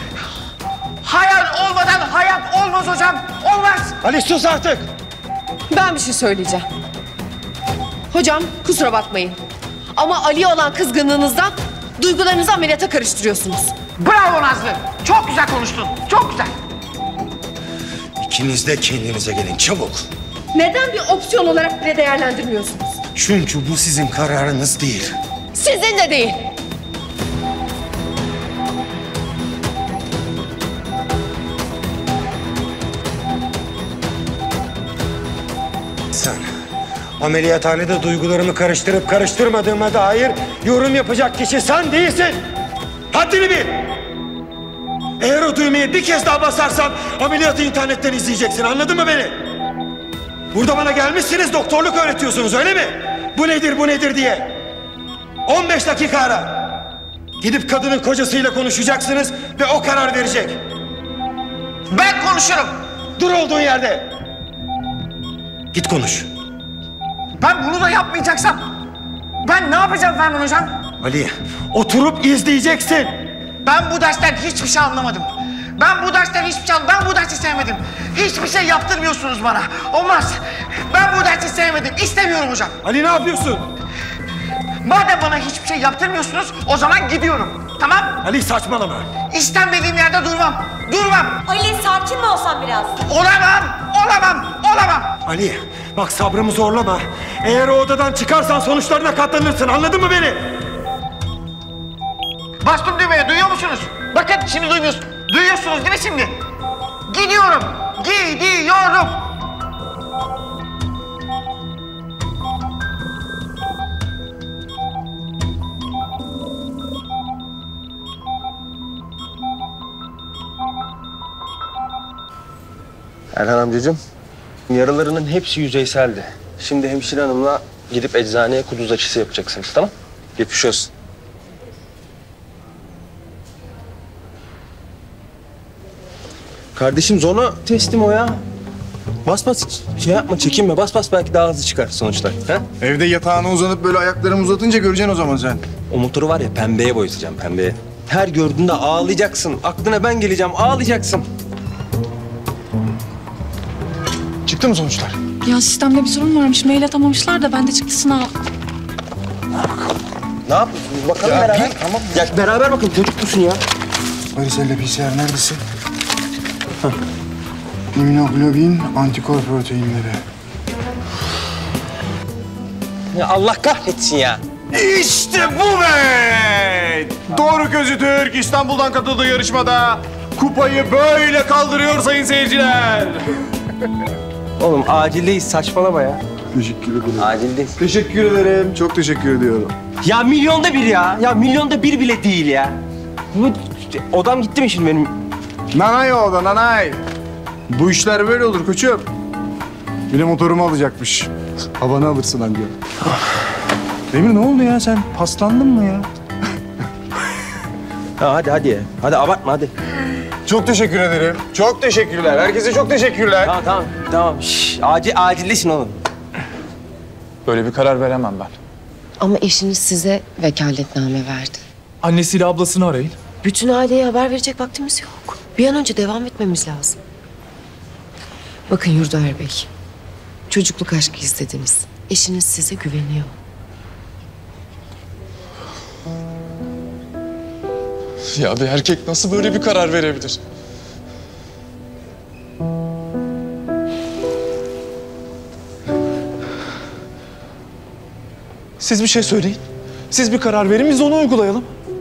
Hayal olmadan hayat olmaz hocam. Olmaz. Ali sus artık. Ben bir şey söyleyeceğim. Hocam, kusura bakmayın. Ama Ali'ye olan kızgınlığınızdan duygularınızı ameliyata karıştırıyorsunuz. Bravo Nazlı. Çok güzel konuştun. Çok güzel. İkiniz de kendinize gelin çabuk. Neden bir opsiyon olarak bile değerlendirmiyorsunuz? Çünkü bu sizin kararınız değil. Sizin de değil. Sen ameliyathanede duygularımı karıştırıp karıştırmadığıma dair yorum yapacak kişi sen değilsin. Haddini bil. Eğer o düğmeye bir kez daha basarsan ameliyatı internetten izleyeceksin. Anladın mı beni? Burada bana gelmişsiniz, doktorluk öğretiyorsunuz öyle mi? Bu nedir, bu nedir diye. 15 dakika ara. Gidip kadının kocasıyla konuşacaksınız ve o karar verecek. Ben konuşurum. Dur olduğun yerde. Git konuş. Ben bunu da yapmayacaksam ben ne yapacağım Ferman hocam? Ali, oturup izleyeceksin. Ben bu dersten hiçbir şey anlamadım. Ben bu dersi sevmedim. Hiçbir şey yaptırmıyorsunuz bana. Olmaz. Ben bu dersi sevmedim. İstemiyorum hocam. Ali ne yapıyorsun? Madem bana hiçbir şey yaptırmıyorsunuz, o zaman gidiyorum. Tamam? Ali saçmalama. İstenmediğim yerde durmam. Ali sakin mi olsan biraz? Olamam. Ali, bak sabrımı zorlama. Eğer o odadan çıkarsan sonuçlarına katlanırsın. Anladın mı beni? Bastım düğmeye, duyuyor musunuz? Bakın şimdi duymuyorsunuz. Duyuyorsunuz değil mi şimdi? Gidiyorum. Erhan amcacığım, yaralarının hepsi yüzeyseldi. Şimdi hemşire hanımla gidip eczaneye kuduz aşısı yapacaksınız, tamam? Geçmiş olsun. Kardeşim zona teslim o ya. Bas şey yapma, çekinme. Bas belki daha hızlı çıkar sonuçlar. Ha? Evde yatağına uzanıp böyle ayaklarımı uzatınca göreceksin o zaman sen. O motoru var ya pembeye boyatacağım, pembeye. Her gördüğünde ağlayacaksın. Aklına ben geleceğim, ağlayacaksın. Çıktı mı sonuçlar? Ya sistemde bir sorun varmış. Mail atamamışlar da ben de çıktı sınav. Ne yapıyorsunuz? Bakalım beraber. Tamam. Ya beraber bakın, çocuk musun ya? Varicella PCR neredesin? İmmünoglobin, antikor proteinleri. Ya Allah kahretsin ya. İşte bu be! Doğru Gözü Türk İstanbul'dan katıldığı yarışmada kupayı böyle kaldırıyor sayın seyirciler. Oğlum acildeyiz, saçmalama ya. Teşekkür ederim. Acildeyiz. Teşekkür ederim. Çok teşekkür ediyorum. Ya milyonda bir ya. Ya milyonda bir bile değil ya. Bu odam gitti mi şimdi benim? Nanay oldu, nanay. Bu işler böyle olur koçum. Bir de motorumu alacakmış. Havanı alırsın anca. Demir ne oldu ya sen? Paslandın mı ya? Ha, hadi ya. Hadi abartma hadi. Çok teşekkür ederim. Çok teşekkürler. Herkese çok teşekkürler. Tamam. Şşş, acildesin oğlum. Böyle bir karar veremem ben. Ama eşiniz size vekaletname verdi. Annesiyle ablasını arayın. Bütün aileye haber verecek vaktimiz yok. Bir an önce devam etmemiz lazım. Bakın Yurdaer Bey, çocukluk aşkı istediniz. Eşiniz size güveniyor. Ya bir erkek nasıl böyle bir karar verebilir? Siz bir şey söyleyin. Siz bir karar verin, biz onu uygulayalım.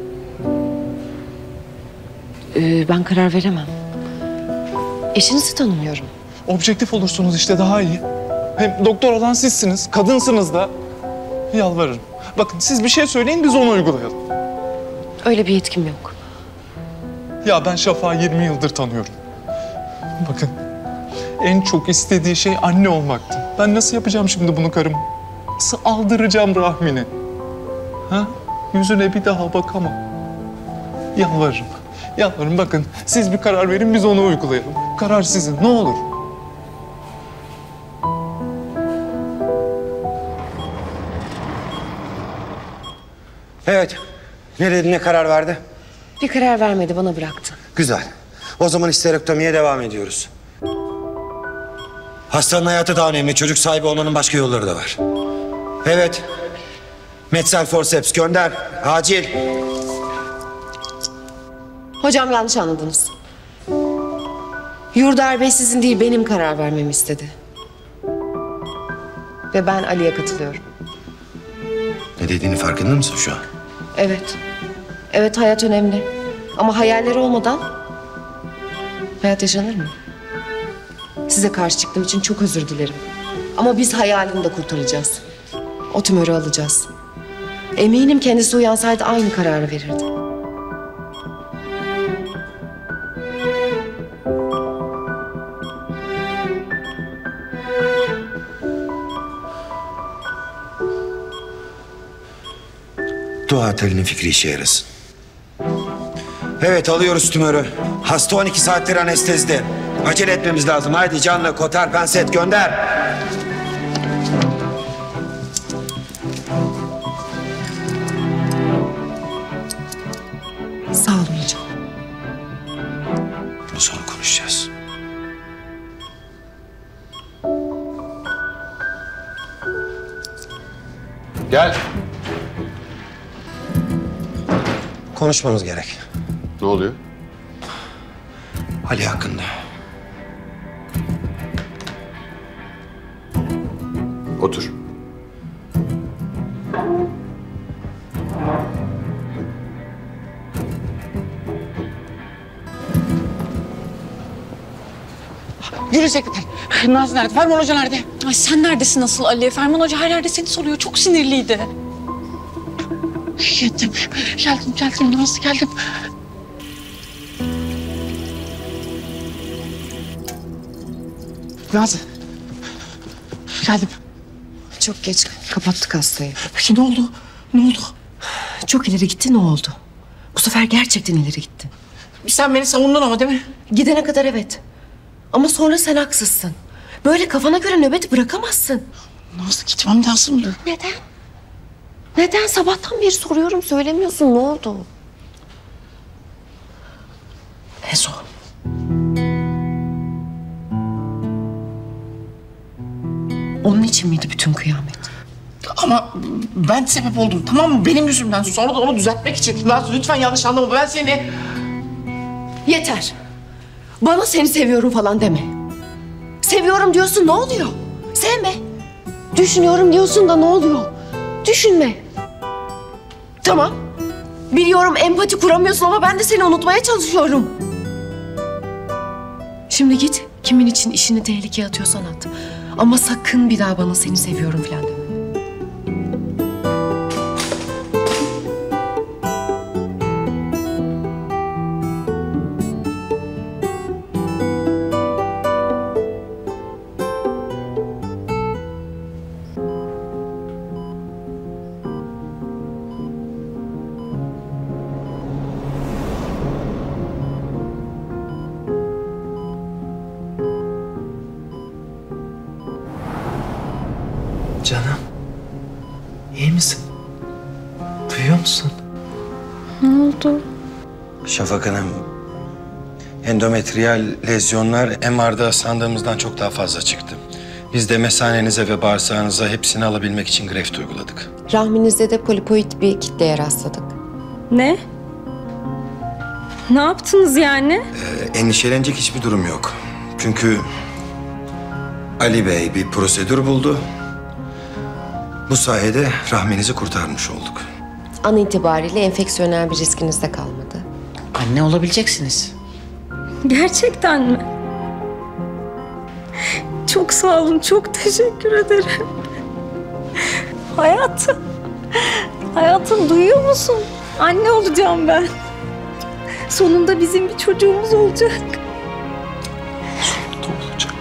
Ben karar veremem. Eşinizi tanımıyorum. Objektif olursunuz işte, daha iyi. Hem doktor olan sizsiniz, kadınsınız da. Yalvarırım. Bakın siz bir şey söyleyin, biz onu uygulayalım. Öyle bir yetkim yok. Ya ben Şafak'ı 20 yıldır tanıyorum. Bakın, en çok istediği şey anne olmaktı. Ben nasıl yapacağım şimdi bunu karıma? Nasıl aldıracağım rahmini? Ha? Yüzüne bir daha bakamam. Yalvarırım. Yalvarırım, bakın siz bir karar verin, biz onu uygulayalım. Karar sizin, ne olur. Evet. Ne dedi, ne karar verdi? Bir karar vermedi, bana bıraktı. Güzel. O zaman histerektomiye devam ediyoruz. Hastanın hayatı daha önemli. Çocuk sahibi olmanın başka yolları da var. Evet. Metsel forceps gönder. Acil. Hocam yanlış anladınız. Yurdaer Bey sizin değil, benim karar vermemi istedi. Ve ben Ali'ye katılıyorum. Ne dediğini farkında mısın şu an? Evet. Evet, hayat önemli. Ama hayalleri olmadan hayat yaşanır mı? Size karşı çıktığım için çok özür dilerim. Ama biz hayalini de kurtaracağız. O tümörü alacağız. Eminim kendisi uyansaydı aynı kararı verirdi. Dua et Ali'nin fikri işe yarasın. Evet, alıyoruz tümörü. Hasta 12 saattir anestezide. Acele etmemiz lazım. Haydi canlı, kotar, penset gönder. Sağ olun hocam. Bunu sonra konuşacağız. Gel. Konuşmamız gerek. Ne oluyor? Ali hakkında. Otur. Yürü sekreter. Nazlı nerede? Ferman Hoca nerede? Ay sen neredesin asıl Ali? Ferman Hoca her yerde seni soruyor. Çok sinirliydi. Geldim Nazlı geldim. Nazlı. Geldim. Çok geç kapattık hastayı. Peki ne oldu? Ne oldu? Çok ileri gitti, ne oldu? Bu sefer gerçekten ileri gitti. Sen beni savundun ama değil mi? Gidene kadar evet. Ama sonra sen haksızsın. Böyle kafana göre nöbet bırakamazsın. Nazlı gitmem lazım. Neden? Neden? Sabahtan beri soruyorum, söylemiyorsun. Ne oldu? Ezo. Onun için miydi bütün kıyamet? Ama ben sebep oldum, tamam mı? Benim yüzümden. Sonra da onu düzeltmek için. Nazlı lütfen yanlış anlama. Ben seni... Yeter. Bana seni seviyorum falan deme. Seviyorum diyorsun, ne oluyor? Sevme. Düşünüyorum diyorsun da ne oluyor? Düşünme. Tamam. Biliyorum empati kuramıyorsun ama ben de seni unutmaya çalışıyorum. Şimdi git, kimin için işini tehlikeye atıyorsan at. Ama sakın bir daha bana seni seviyorum falan deme. Canım, iyi misin? Duyuyor musun? Ne oldu? Şafak Hanım Endometriyal lezyonlar MR'da sandığımızdan çok daha fazla çıktı. Biz de mesanenize ve bağırsağınıza hepsini alabilmek için greft uyguladık. Rahminizde de polipoid bir kitleye rastladık. Ne? Ne yaptınız yani? Endişelenecek hiçbir durum yok. Çünkü Ali Bey bir prosedür buldu. Bu sayede rahminizi kurtarmış olduk. An itibariyle enfeksiyonel bir riskiniz de kalmadı. Anne olabileceksiniz. Gerçekten mi? Çok sağ olun, çok teşekkür ederim. Hayatım, hayatım duyuyor musun? Anne olacağım ben. Sonunda bizim bir çocuğumuz olacak. Sonunda olacak.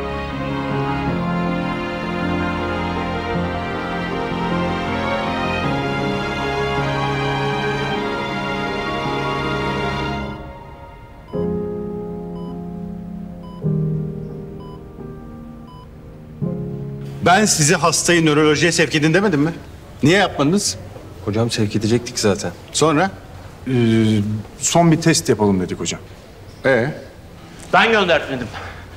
Ben sizi hastayı nörolojiye sevk edin demedim mi? Niye yapmadınız? Hocam sevk edecektik zaten. Sonra? Son bir test yapalım dedik hocam. Ben göndertmedim.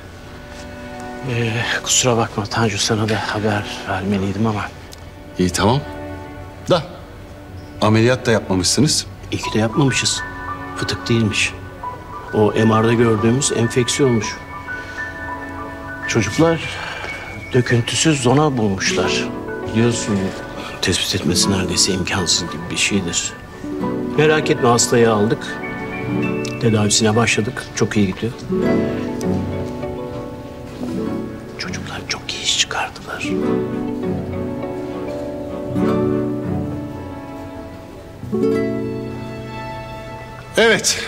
Kusura bakma Tanju, sana da haber vermeliydim ama. İyi tamam. Da ameliyat da yapmamışsınız. İyi ki de yapmamışız. Fıtık değilmiş. O MR'da gördüğümüz enfeksiyonmuş. Çocuklar döküntüsüz zona bulmuşlar. Biliyorsun, tespit etmesi neredeyse imkansız gibi bir şeydir. Merak etme, hastayı aldık. Tedavisine başladık. Çok iyi gidiyor. Çocuklar çok iyi iş çıkardılar. Evet.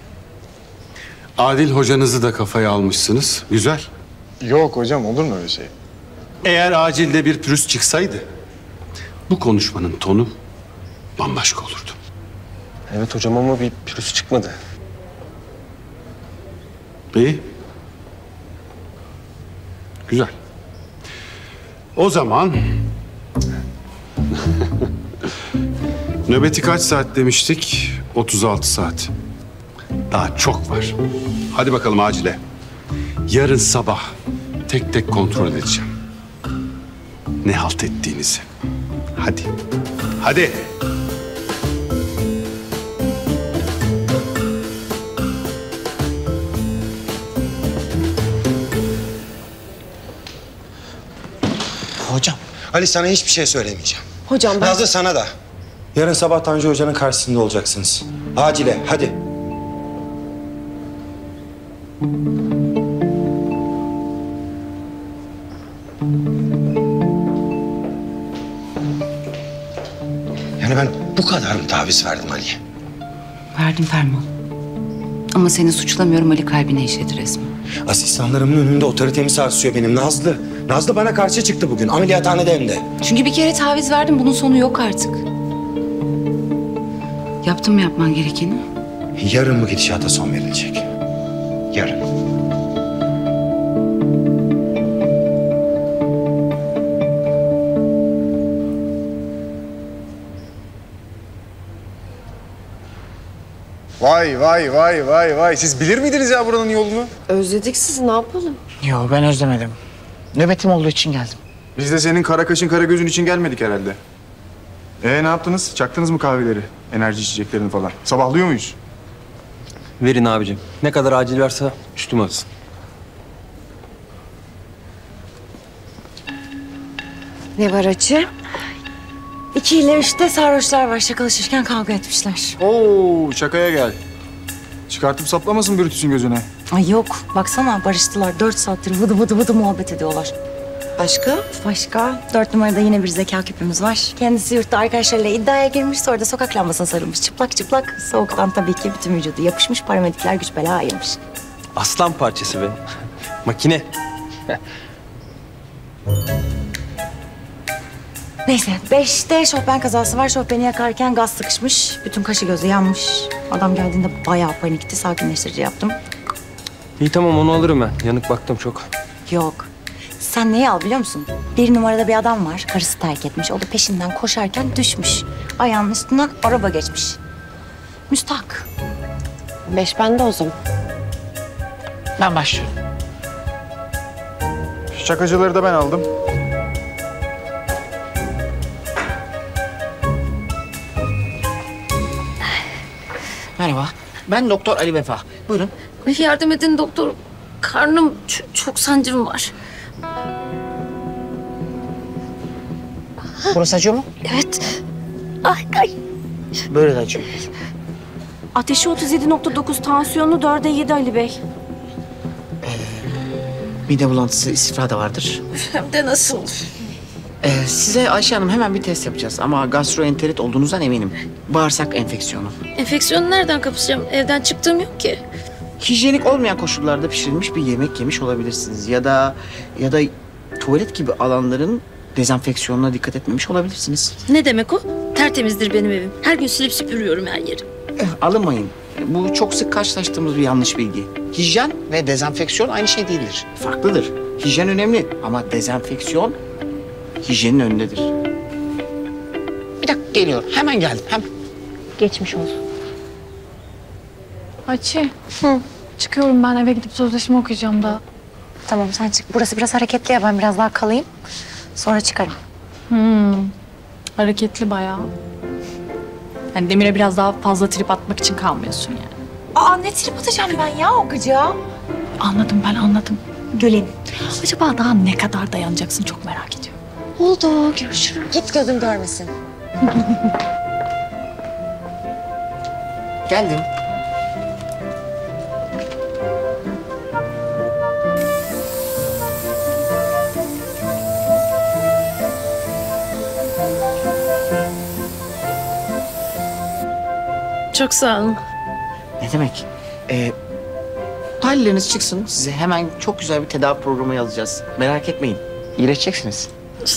Adil hocanızı da kafaya almışsınız. Güzel. Yok hocam, olur mu öyle şey? Eğer acilde bir pürüz çıksaydı bu konuşmanın tonu bambaşka olurdu. Evet hocam ama bir pürüz çıkmadı. İyi. Güzel. O zaman nöbeti kaç saat demiştik? 36 saat. Daha çok var. Hadi bakalım acile. Yarın sabah tek tek kontrol edeceğim. Ne halt ettiğinizi. Hadi. Hadi. Hocam. Ali sana hiçbir şey söylemeyeceğim. Hocam ben... Nazlı sana da. Yarın sabah Tanju Hoca'nın karşısında olacaksınız. Acile hadi. Yani ben bu kadar mı taviz verdim Ali'ye? Verdim Ferman. Ama seni suçlamıyorum, Ali kalbine işledi resmen. Asistanlarımın önünde otoritemi sarsıyor benim Nazlı. Nazlı bana karşı çıktı bugün ameliyathanede hem de. Çünkü bir kere taviz verdim, bunun sonu yok artık. Yaptın mı yapman gerekeni? Yarın bu gidişata son verilecek. Yarın. Vay vay vay vay vay. Siz bilir miydiniz ya buranın yolunu? Özledik sizi, ne yapalım? Yo, ben özlemedim. Nöbetim olduğu için geldim. Biz de senin kara kaşın kara gözün için gelmedik herhalde. Ne yaptınız? Çaktınız mı kahveleri? Enerji içeceklerini falan. Sabahlıyor muyuz? Verin abicim. Ne kadar acil varsa üstüme atsın. Ne var acı? 2 ile 3'te sarhoşlar var. Şakalaşırken kavga etmişler. Oo, şakaya gel. Çıkartıp saplamasın Brutus'un gözüne. Ay yok. Baksana barıştılar. 4 saattir vıdı vıdı vıdı muhabbet ediyorlar. Başka? Başka? 4 numarada yine bir zeka küpümüz var. Kendisi yurtta arkadaşlarıyla iddiaya girmiş. Sonra da sokak lambasına sarılmış. Çıplak çıplak. Soğuktan tabii ki bütün vücudu yapışmış. Paramedikler güç bela ayırmış. Aslan parçası be. Makine. Neyse 5'te Chopin kazası var. Chopin'i yakarken gaz sıkışmış. Bütün kaşı gözü yanmış. Adam geldiğinde bayağı panikti. Sakinleştirici yaptım. İyi tamam, onu alırım ben. Yanık baktım çok. Yok. Sen neyi al biliyor musun? 1 numarada bir adam var. Karısı terk etmiş. O da peşinden koşarken düşmüş. Ayağının üstünden araba geçmiş. Müstahak. 5 bende o zaman. Ben başlıyorum. Şakacıları da ben aldım. Merhaba. Ben Doktor Ali Vefa. Buyurun. Yardım edin doktor. Karnım çok sancım var. Burası acıyor mu? Evet. Ay. Böyle de acıyor. Ateşi 37.9, tansiyonu 4'e 7 Ali Bey. Mide bulantısı, istifra da vardır. Hem de nasıl? Size Ayşe Hanım hemen bir test yapacağız ama gastroenterit olduğunuzdan eminim. Bağırsak enfeksiyonu. Enfeksiyonu nereden kapacağım? Evden çıktığım yok ki. Hijyenik olmayan koşullarda pişirilmiş bir yemek yemiş olabilirsiniz. Ya da tuvalet gibi alanların dezenfeksiyonuna dikkat etmemiş olabilirsiniz. Ne demek o? Tertemizdir benim evim. Her gün silip süpürüyorum her yeri. Alınmayın. Bu çok sık karşılaştığımız bir yanlış bilgi. Hijyen ve dezenfeksiyon aynı şey değildir. Farklıdır. Hijyen önemli ama dezenfeksiyon hijyenin önündedir. Bir dakika geliyor. Hemen geldim. Hemen. Geçmiş olsun. Ayçi. Çıkıyorum ben eve gidip sözleşme okuyacağım da. Tamam sen çık. Burası biraz hareketli ya, ben biraz daha kalayım. Sonra çıkarım. Hareketli bayağı. Yani Demir'e biraz daha fazla trip atmak için kalmıyorsun yani. Aa ne trip atacağım ben ya o gıca. Anladım ben anladım. Gülün. Acaba daha ne kadar dayanacaksın çok merak ediyorum. Oldu, görüşürüz. Git gözüm görmesin. Geldim. Çok sağ olun. Ne demek? Tahlilleriniz çıksın. Size hemen çok güzel bir tedavi programı yazacağız. Merak etmeyin. İyileşeceksiniz.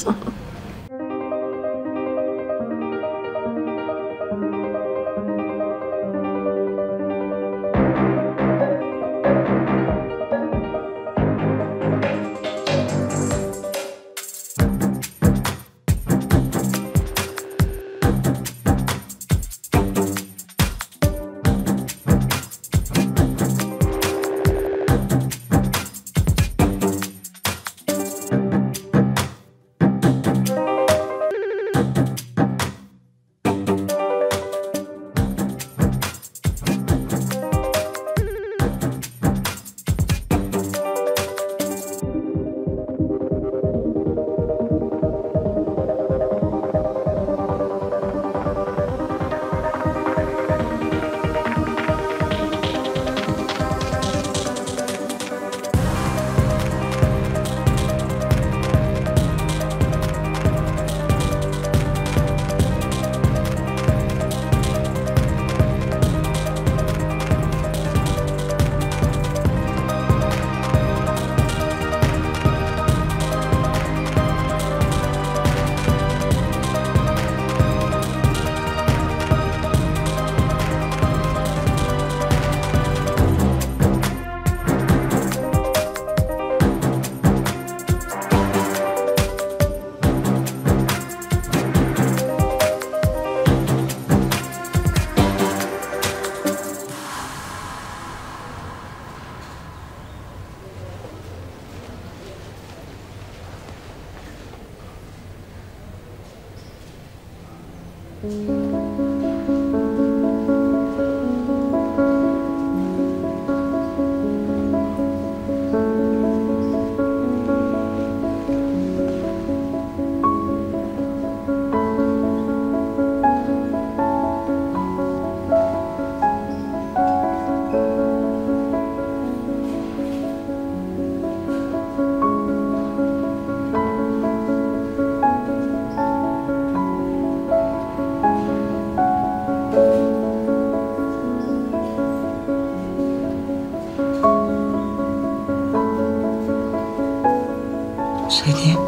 Söyleyeyim.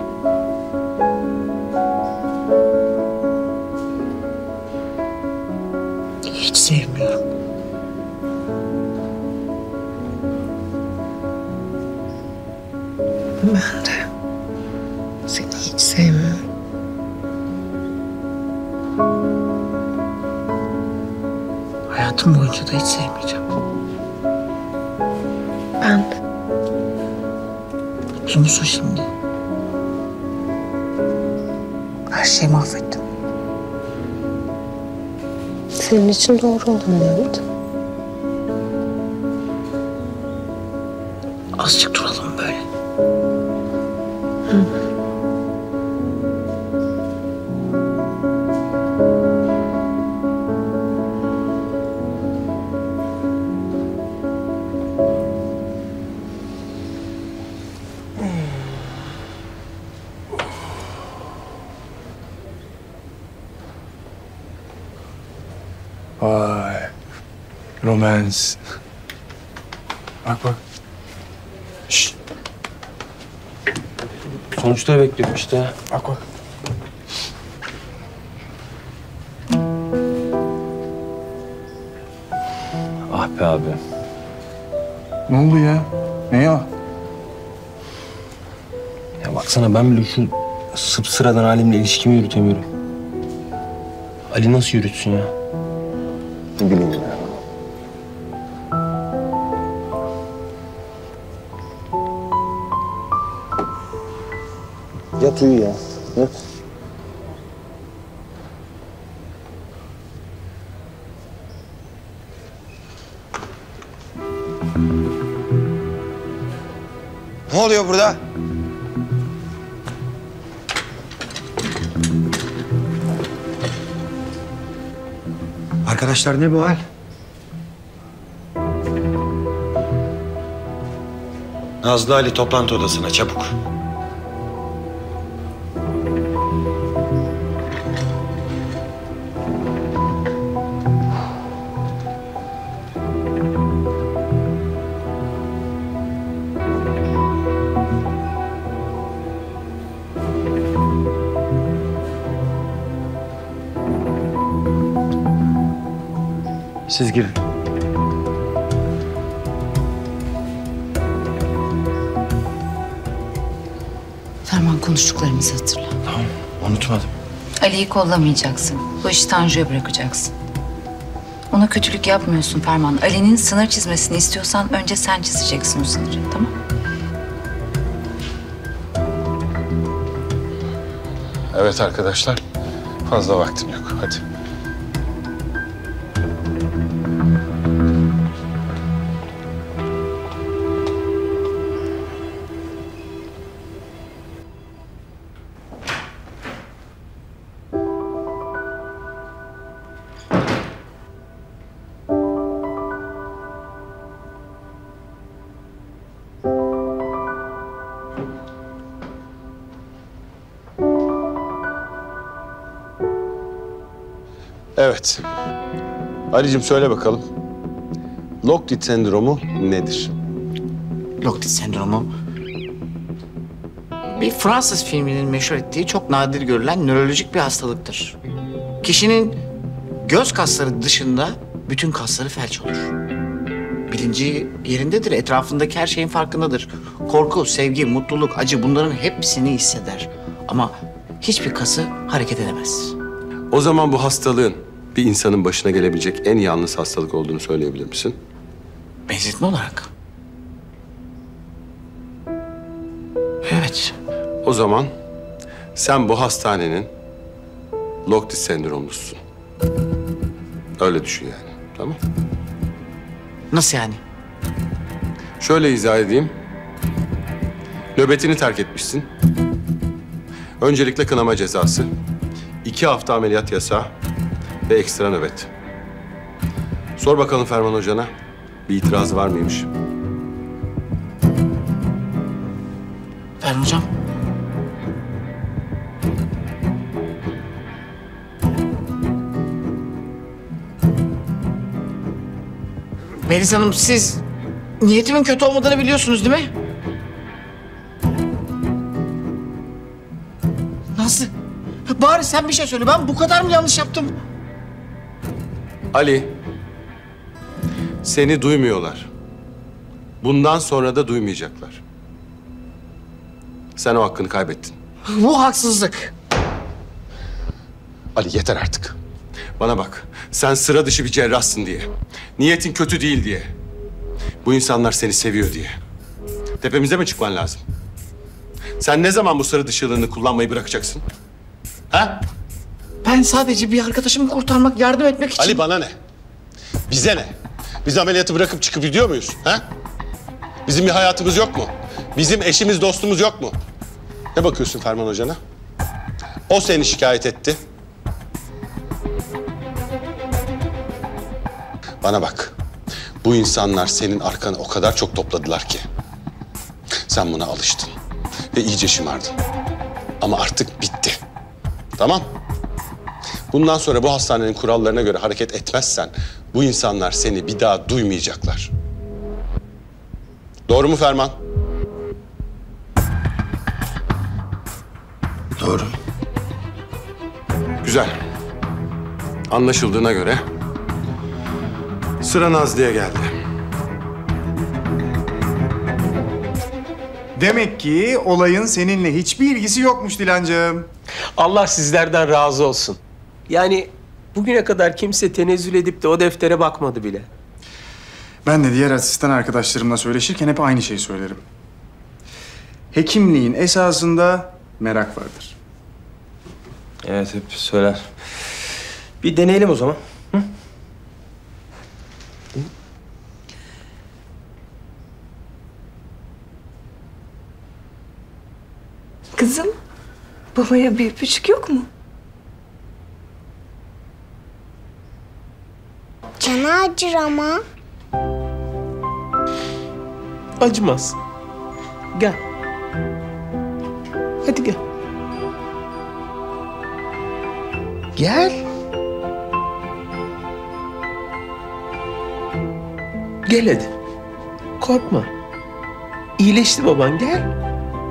Hiç sevmiyorum. Ben de seni hiç sevmiyorum. Hayatım boyunca da hiç sevmeyeceğim. Ben. Mutlu musun şimdi? Her şeyi mahvettim. Senin için doğru olanı yaptım. Azıcık duralım böyle. Vay. Romans. Bak bak. Şşt. Sonuçları bekliyorum işte. Bak bak. Ah be abi. Ne oldu ya? Ne ya? Ya baksana ben bile şu sıradan halimle ilişkimi yürütemiyorum. Ali nasıl yürütsün ya? Ne bileyim ya. Yat uyu ya. Yat. Ne oluyor burada? Arkadaşlar ne bu hal? Nazlı Ali toplantı odasına çabuk. Siz girin. Ferman, konuştuklarımızı hatırla. Tamam, unutmadım. Ali'yi kollamayacaksın. Bu işi Tanju'ya bırakacaksın. Ona kötülük yapmıyorsun Ferman. Ali'nin sınır çizmesini istiyorsan önce sen çizeceksin o sınırı, tamam? Evet arkadaşlar. Fazla vaktim yok. Hadi. Evet. Ali'cim söyle bakalım. Locked sendromu nedir? Locked sendromu bir Fransız filminin meşhur ettiği çok nadir görülen nörolojik bir hastalıktır. Kişinin göz kasları dışında bütün kasları felç olur. Bilinci yerindedir, etrafındaki her şeyin farkındadır. Korku, sevgi, mutluluk, acı bunların hepsini hisseder. Ama hiçbir kası hareket edemez. O zaman bu hastalığın bir insanın başına gelebilecek en yalnız hastalık olduğunu söyleyebilir misin? Benzetme olarak. Evet. O zaman sen bu hastanenin Locked sendromlusun. Öyle düşün yani. Tamam? Nasıl yani? Şöyle izah edeyim. Nöbetini terk etmişsin. Öncelikle kınama cezası. 2 hafta ameliyat yasağı ve ekstra nöbet. Sor bakalım Ferman Hoca'na. Bir itirazı var mıymış? Ferman Hocam. Melis Hanım, siz niyetimin kötü olmadığını biliyorsunuz değil mi? Nasıl? Bari sen bir şey söyle. Ben bu kadar mı yanlış yaptım? Ali, seni duymuyorlar. Bundan sonra da duymayacaklar. Sen o hakkını kaybettin. Bu haksızlık. Ali yeter artık. Bana bak, sen sıra dışı bir cerrahsın diye. Niyetin kötü değil diye. Bu insanlar seni seviyor diye. Tepemize mi çıkman lazım? Sen ne zaman bu sarı dışılığını kullanmayı bırakacaksın? Ha? Ben sadece bir arkadaşımı kurtarmak, yardım etmek için... Ali bana ne? Bize ne? Biz ameliyatı bırakıp çıkıp gidiyor muyuz? Ha? Bizim bir hayatımız yok mu? Bizim eşimiz, dostumuz yok mu? Ne bakıyorsun Ferman Hoca'na? O seni şikayet etti. Bana bak. Bu insanlar senin arkanı o kadar çok topladılar ki. Sen buna alıştın. Ve iyice şımardın. Ama artık bitti. Tamam? Bundan sonra bu hastanenin kurallarına göre hareket etmezsen... bu insanlar seni bir daha duymayacaklar. Doğru mu Ferman? Doğru. Güzel. Anlaşıldığına göre sıra Nazlı'ya geldi. Demek ki olayın seninle hiçbir ilgisi yokmuş Dilancığım. Allah sizlerden razı olsun. Yani bugüne kadar kimse tenezzül edip de o deftere bakmadı bile. Ben de diğer asistan arkadaşlarımla söyleşirken hep aynı şeyi söylerim. Hekimliğin esasında merak vardır. Evet, hep söyler. Bir deneyelim o zaman. Hı? Kızım, babaya bir öpücük yok mu? Canı acır ama. Acımaz. Gel. Hadi gel. Gel. Gel hadi. Korkma. İyileşti baban, gel.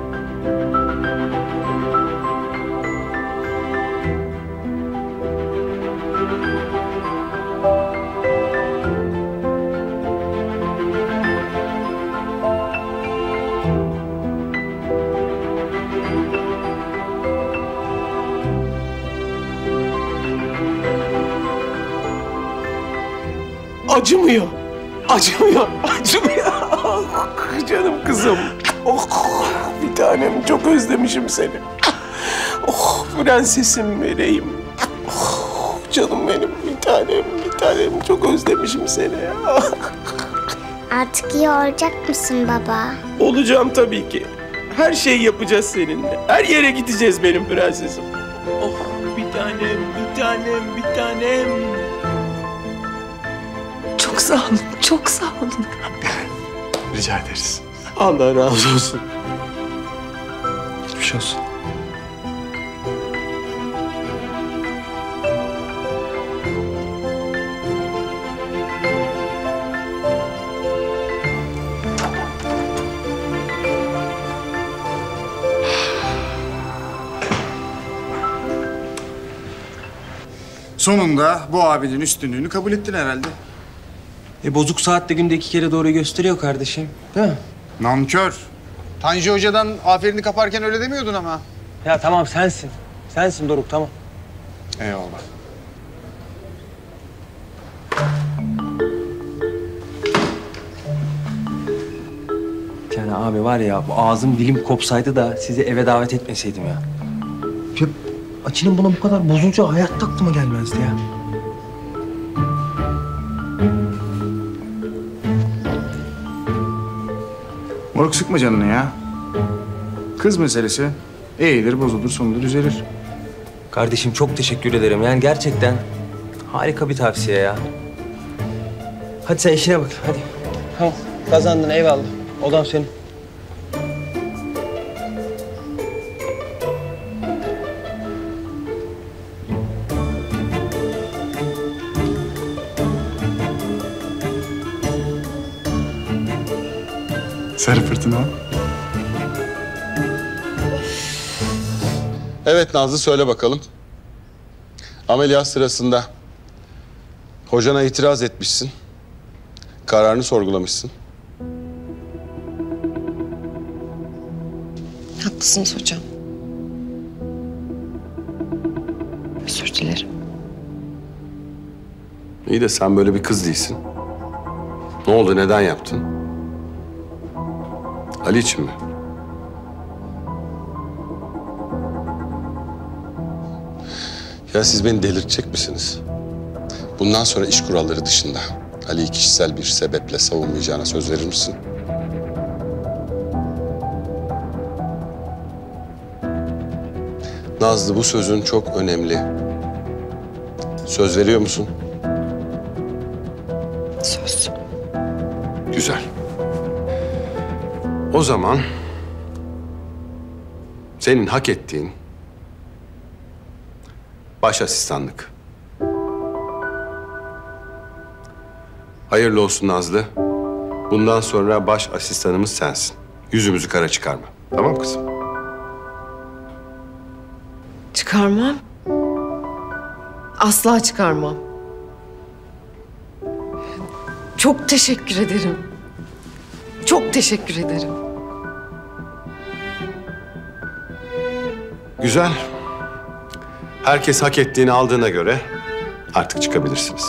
Acımıyor. Acımıyor. Acımıyor. Canım kızım. Oh, bir tanem, çok özlemişim seni. Oh, prensesim vereyim. Oh, canım benim, bir tanem, bir tanem. Çok özlemişim seni. Artık iyi olacak mısın baba? Olacağım tabii ki. Her şeyi yapacağız seninle. Her yere gideceğiz benim prensesim. Oh, bir tanem, bir tanem, bir tanem. Çok sağ olun, çok sağ olun. Rica ederiz. Allah razı olsun. Geçmiş olsun. Sonunda bu abinin üstünlüğünü kabul ettin herhalde. Bozuk saatte günde 2 kere doğruyu gösteriyor kardeşim. Değil mi? Nankör. Tanju Hoca'dan aferini kaparken öyle demiyordun ama. Ya tamam, sensin. Sensin Doruk, tamam. Eyvallah. Yani abi var ya, bu ağzım dilim kopsaydı da sizi eve davet etmeseydim ya. Ya Açı'nın buna bu kadar bozulacağı hayatta aklıma gelmezdi ya. Moruk, sıkma canını ya. Kız meselesi eğilir, bozulur, sonunda düzelir. Kardeşim çok teşekkür ederim. Yani gerçekten harika bir tavsiye ya. Hadi sen işine bak, hadi. Tamam, kazandın, eyvallah. Odam senin. Sarı fırtına. Evet Nazlı, söyle bakalım. Ameliyat sırasında hocana itiraz etmişsin. Kararını sorgulamışsın. Haklısınız hocam. Özür dilerim. İyi de sen böyle bir kız değilsin. Ne oldu, neden yaptın? Ali için mi? Ya siz beni delirtecek misiniz? Bundan sonra iş kuralları dışında Ali'yi kişisel bir sebeple savunmayacağına söz verir misin? Nazlı, bu sözün çok önemli. Söz veriyor musun? Söz. Güzel. O zaman senin hak ettiğin baş asistanlık. Hayırlı olsun Nazlı. Bundan sonra baş asistanımız sensin. Yüzümüzü kara çıkarma. Tamam kızım? Çıkarmam. Asla çıkarmam. Çok teşekkür ederim. Çok teşekkür ederim. Güzel. Herkes hak ettiğini aldığına göre artık çıkabilirsiniz.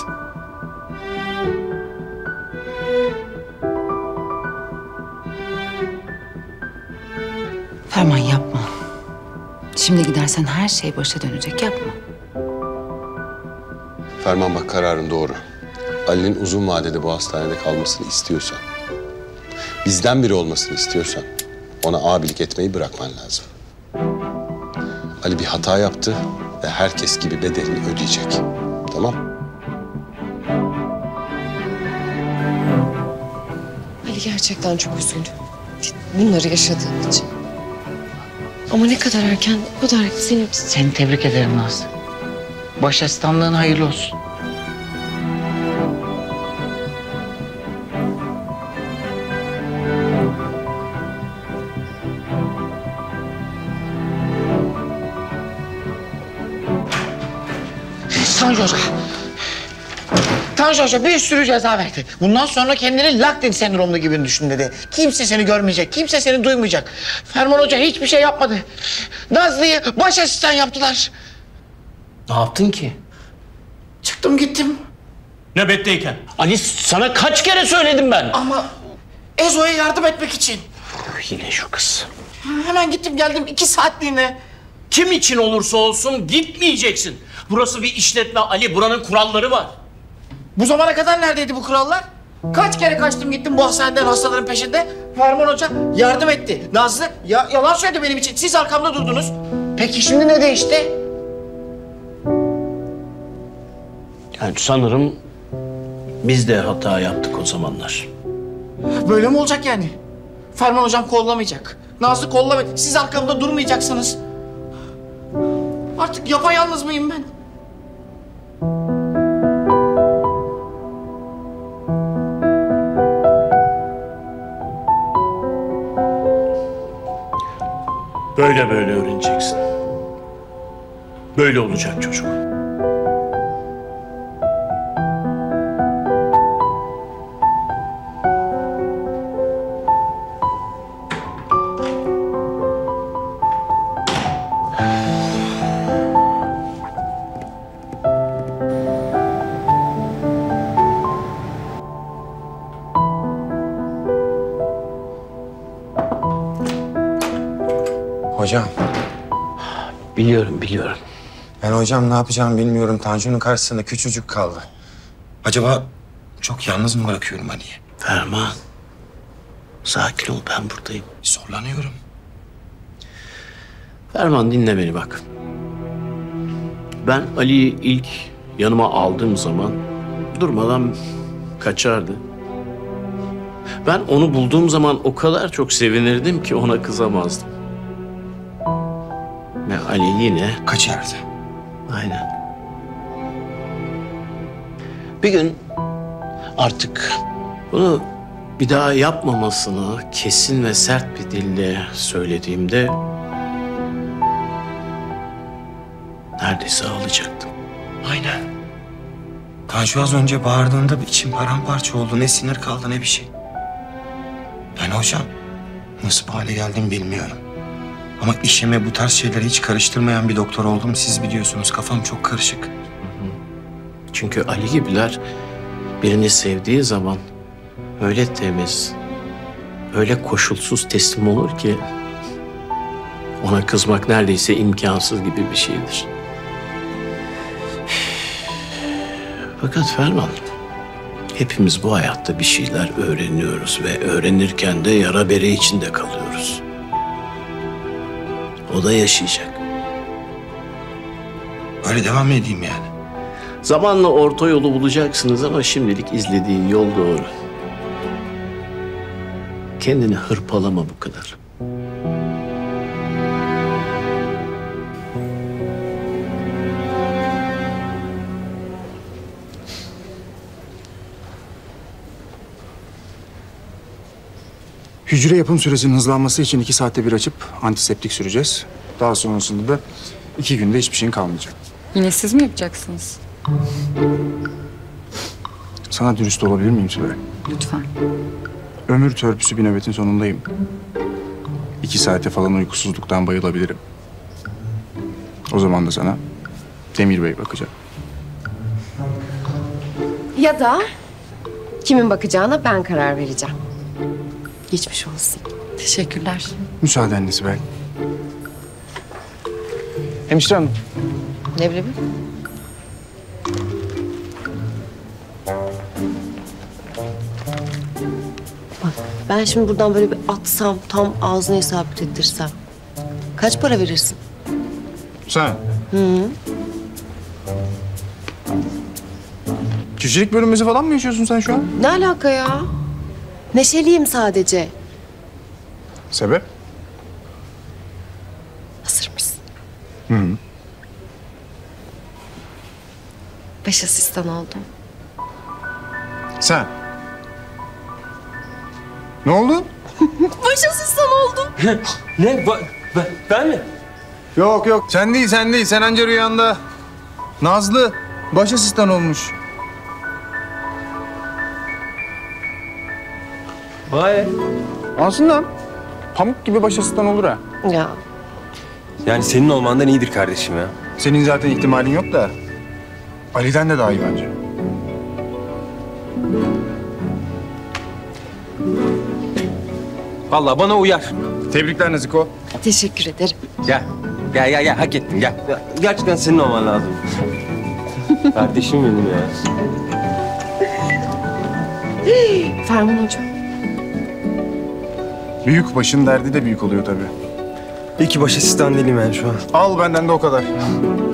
Ferman yapma. Şimdi gidersen her şey başa dönecek, yapma. Ferman bak, kararın doğru. Ali'nin uzun vadede bu hastanede kalmasını istiyorsan, bizden biri olmasını istiyorsan ona abilik etmeyi bırakman lazım. Ali bir hata yaptı ve herkes gibi bedelini ödeyecek. Tamam? Ali gerçekten çok üzüldü. Bunları yaşadığım için. Ama ne kadar erken, o kadar senin... Seni tebrik ederim Nazlı. Baş asistanlığın hayırlı olsun. Tanju Hoca. Tanju Hoca bir sürü ceza verdi. Bundan sonra kendini Laktin sendromlu gibi düşün dedi. Kimse seni görmeyecek, kimse seni duymayacak. Ferman Hoca hiçbir şey yapmadı. Nazlı'yı baş asistan yaptılar. Ne yaptın ki? Çıktım gittim. Nöbetteyken. Ali, sana kaç kere söyledim ben? Ama Ezo'ya yardım etmek için. Yine şu kız. Hemen gittim geldim 2 saatliğine. Kim için olursa olsun gitmeyeceksin. Burası bir işletme Ali, buranın kuralları var. Bu zamana kadar neredeydi bu kurallar? Kaç kere kaçtım gittim bu hastaneden hastaların peşinde. Ferman Hoca yardım etti. Nazlı yalan söyledi benim için. Siz arkamda durdunuz. Peki şimdi ne değişti? Yani sanırım biz de hata yaptık o zamanlar. Böyle mi olacak yani? Ferman Hocam kollamayacak. Nazlı kollamayacak. Siz arkamda durmayacaksınız. Artık yapayalnız mıyım ben? Böyle öğreneceksin. Böyle olacak çocuk. Hocam. Biliyorum. Ben hocam ne yapacağımı bilmiyorum. Tanju'nun karşısında küçücük kaldı. Acaba çok yalnız mı bırakıyorum Ali'yi? Ferman. Sakin ol, ben buradayım. Zorlanıyorum. Ferman, dinle beni bak. Ben Ali'yi ilk yanıma aldığım zaman durmadan kaçardı. Ben onu bulduğum zaman o kadar çok sevinirdim ki ona kızamazdım. Ve Ali yine... Kaçardı. Aynen. Bir gün artık bunu bir daha yapmamasını kesin ve sert bir dille söylediğimde neredeyse ağlayacaktım. Aynen. Tanju az önce bağırdığında içim paramparça oldu. Ne sinir kaldı ne bir şey. Ben hocam nasıl bu hale geldim bilmiyorum. Ama işime bu tarz şeyleri hiç karıştırmayan bir doktor oldum. Siz biliyorsunuz, kafam çok karışık. Çünkü Ali gibiler birini sevdiği zaman öyle temiz, öyle koşulsuz teslim olur ki ona kızmak neredeyse imkansız gibi bir şeydir. Fakat Ferman, hepimiz bu hayatta bir şeyler öğreniyoruz ve öğrenirken de yara bere içinde kalıyoruz. O da yaşayacak. Öyle devam mı edeyim yani? Zamanla orta yolu bulacaksınız ama şimdilik izlediğin yol doğru. Kendini hırpalama bu kadar. Hücre yapım süresinin hızlanması için 2 saatte bir açıp antiseptik süreceğiz. Daha sonrasında da 2 günde hiçbir şeyin kalmayacak. Yine siz mi yapacaksınız? Sana dürüst olabilir miyim Sibel? Lütfen. Ömür törpüsü bir nöbetin sonundayım. 2 saate falan uykusuzluktan bayılabilirim. O zaman da sana Demir Bey bakacak. Ya da kimin bakacağına ben karar vereceğim. Geçmiş olsun. Teşekkürler. Müsaadenle Sibel. Hemşire hanım. Leblebi. Bak ben şimdi buradan böyle bir atsam, tam ağzına isabet ettirsem. Kaç para verirsin? Sen? Hı. Kişilik bölünmesi falan mı yaşıyorsun sen şu an? Ne alaka ya? Neşeliyim sadece. Sebep? Hazır mısın? Hı. Baş asistan oldum. Sen? Ne oldu? Baş asistan oldum. Ne? Ben mi? Yok yok sen değil sen değil. Sen anca rüyanda. Nazlı baş asistan olmuş. Vay. Aslında pamuk gibi baş asistan olur ha. Ya. Yani senin olmandan iyidir kardeşim ya. Senin zaten ihtimalin yok da Ali'den de daha iyi bence. Vallahi bana uyar. Tebrikler Naziko. Teşekkür ederim. Gel. Hak ettin gel. Gerçekten senin olman lazım. Kardeşim benim ya. Ferman hocam. Büyük başın derdi de büyük oluyor tabii. İyi ki baş asistan değilim yani şu an. Al benden de o kadar.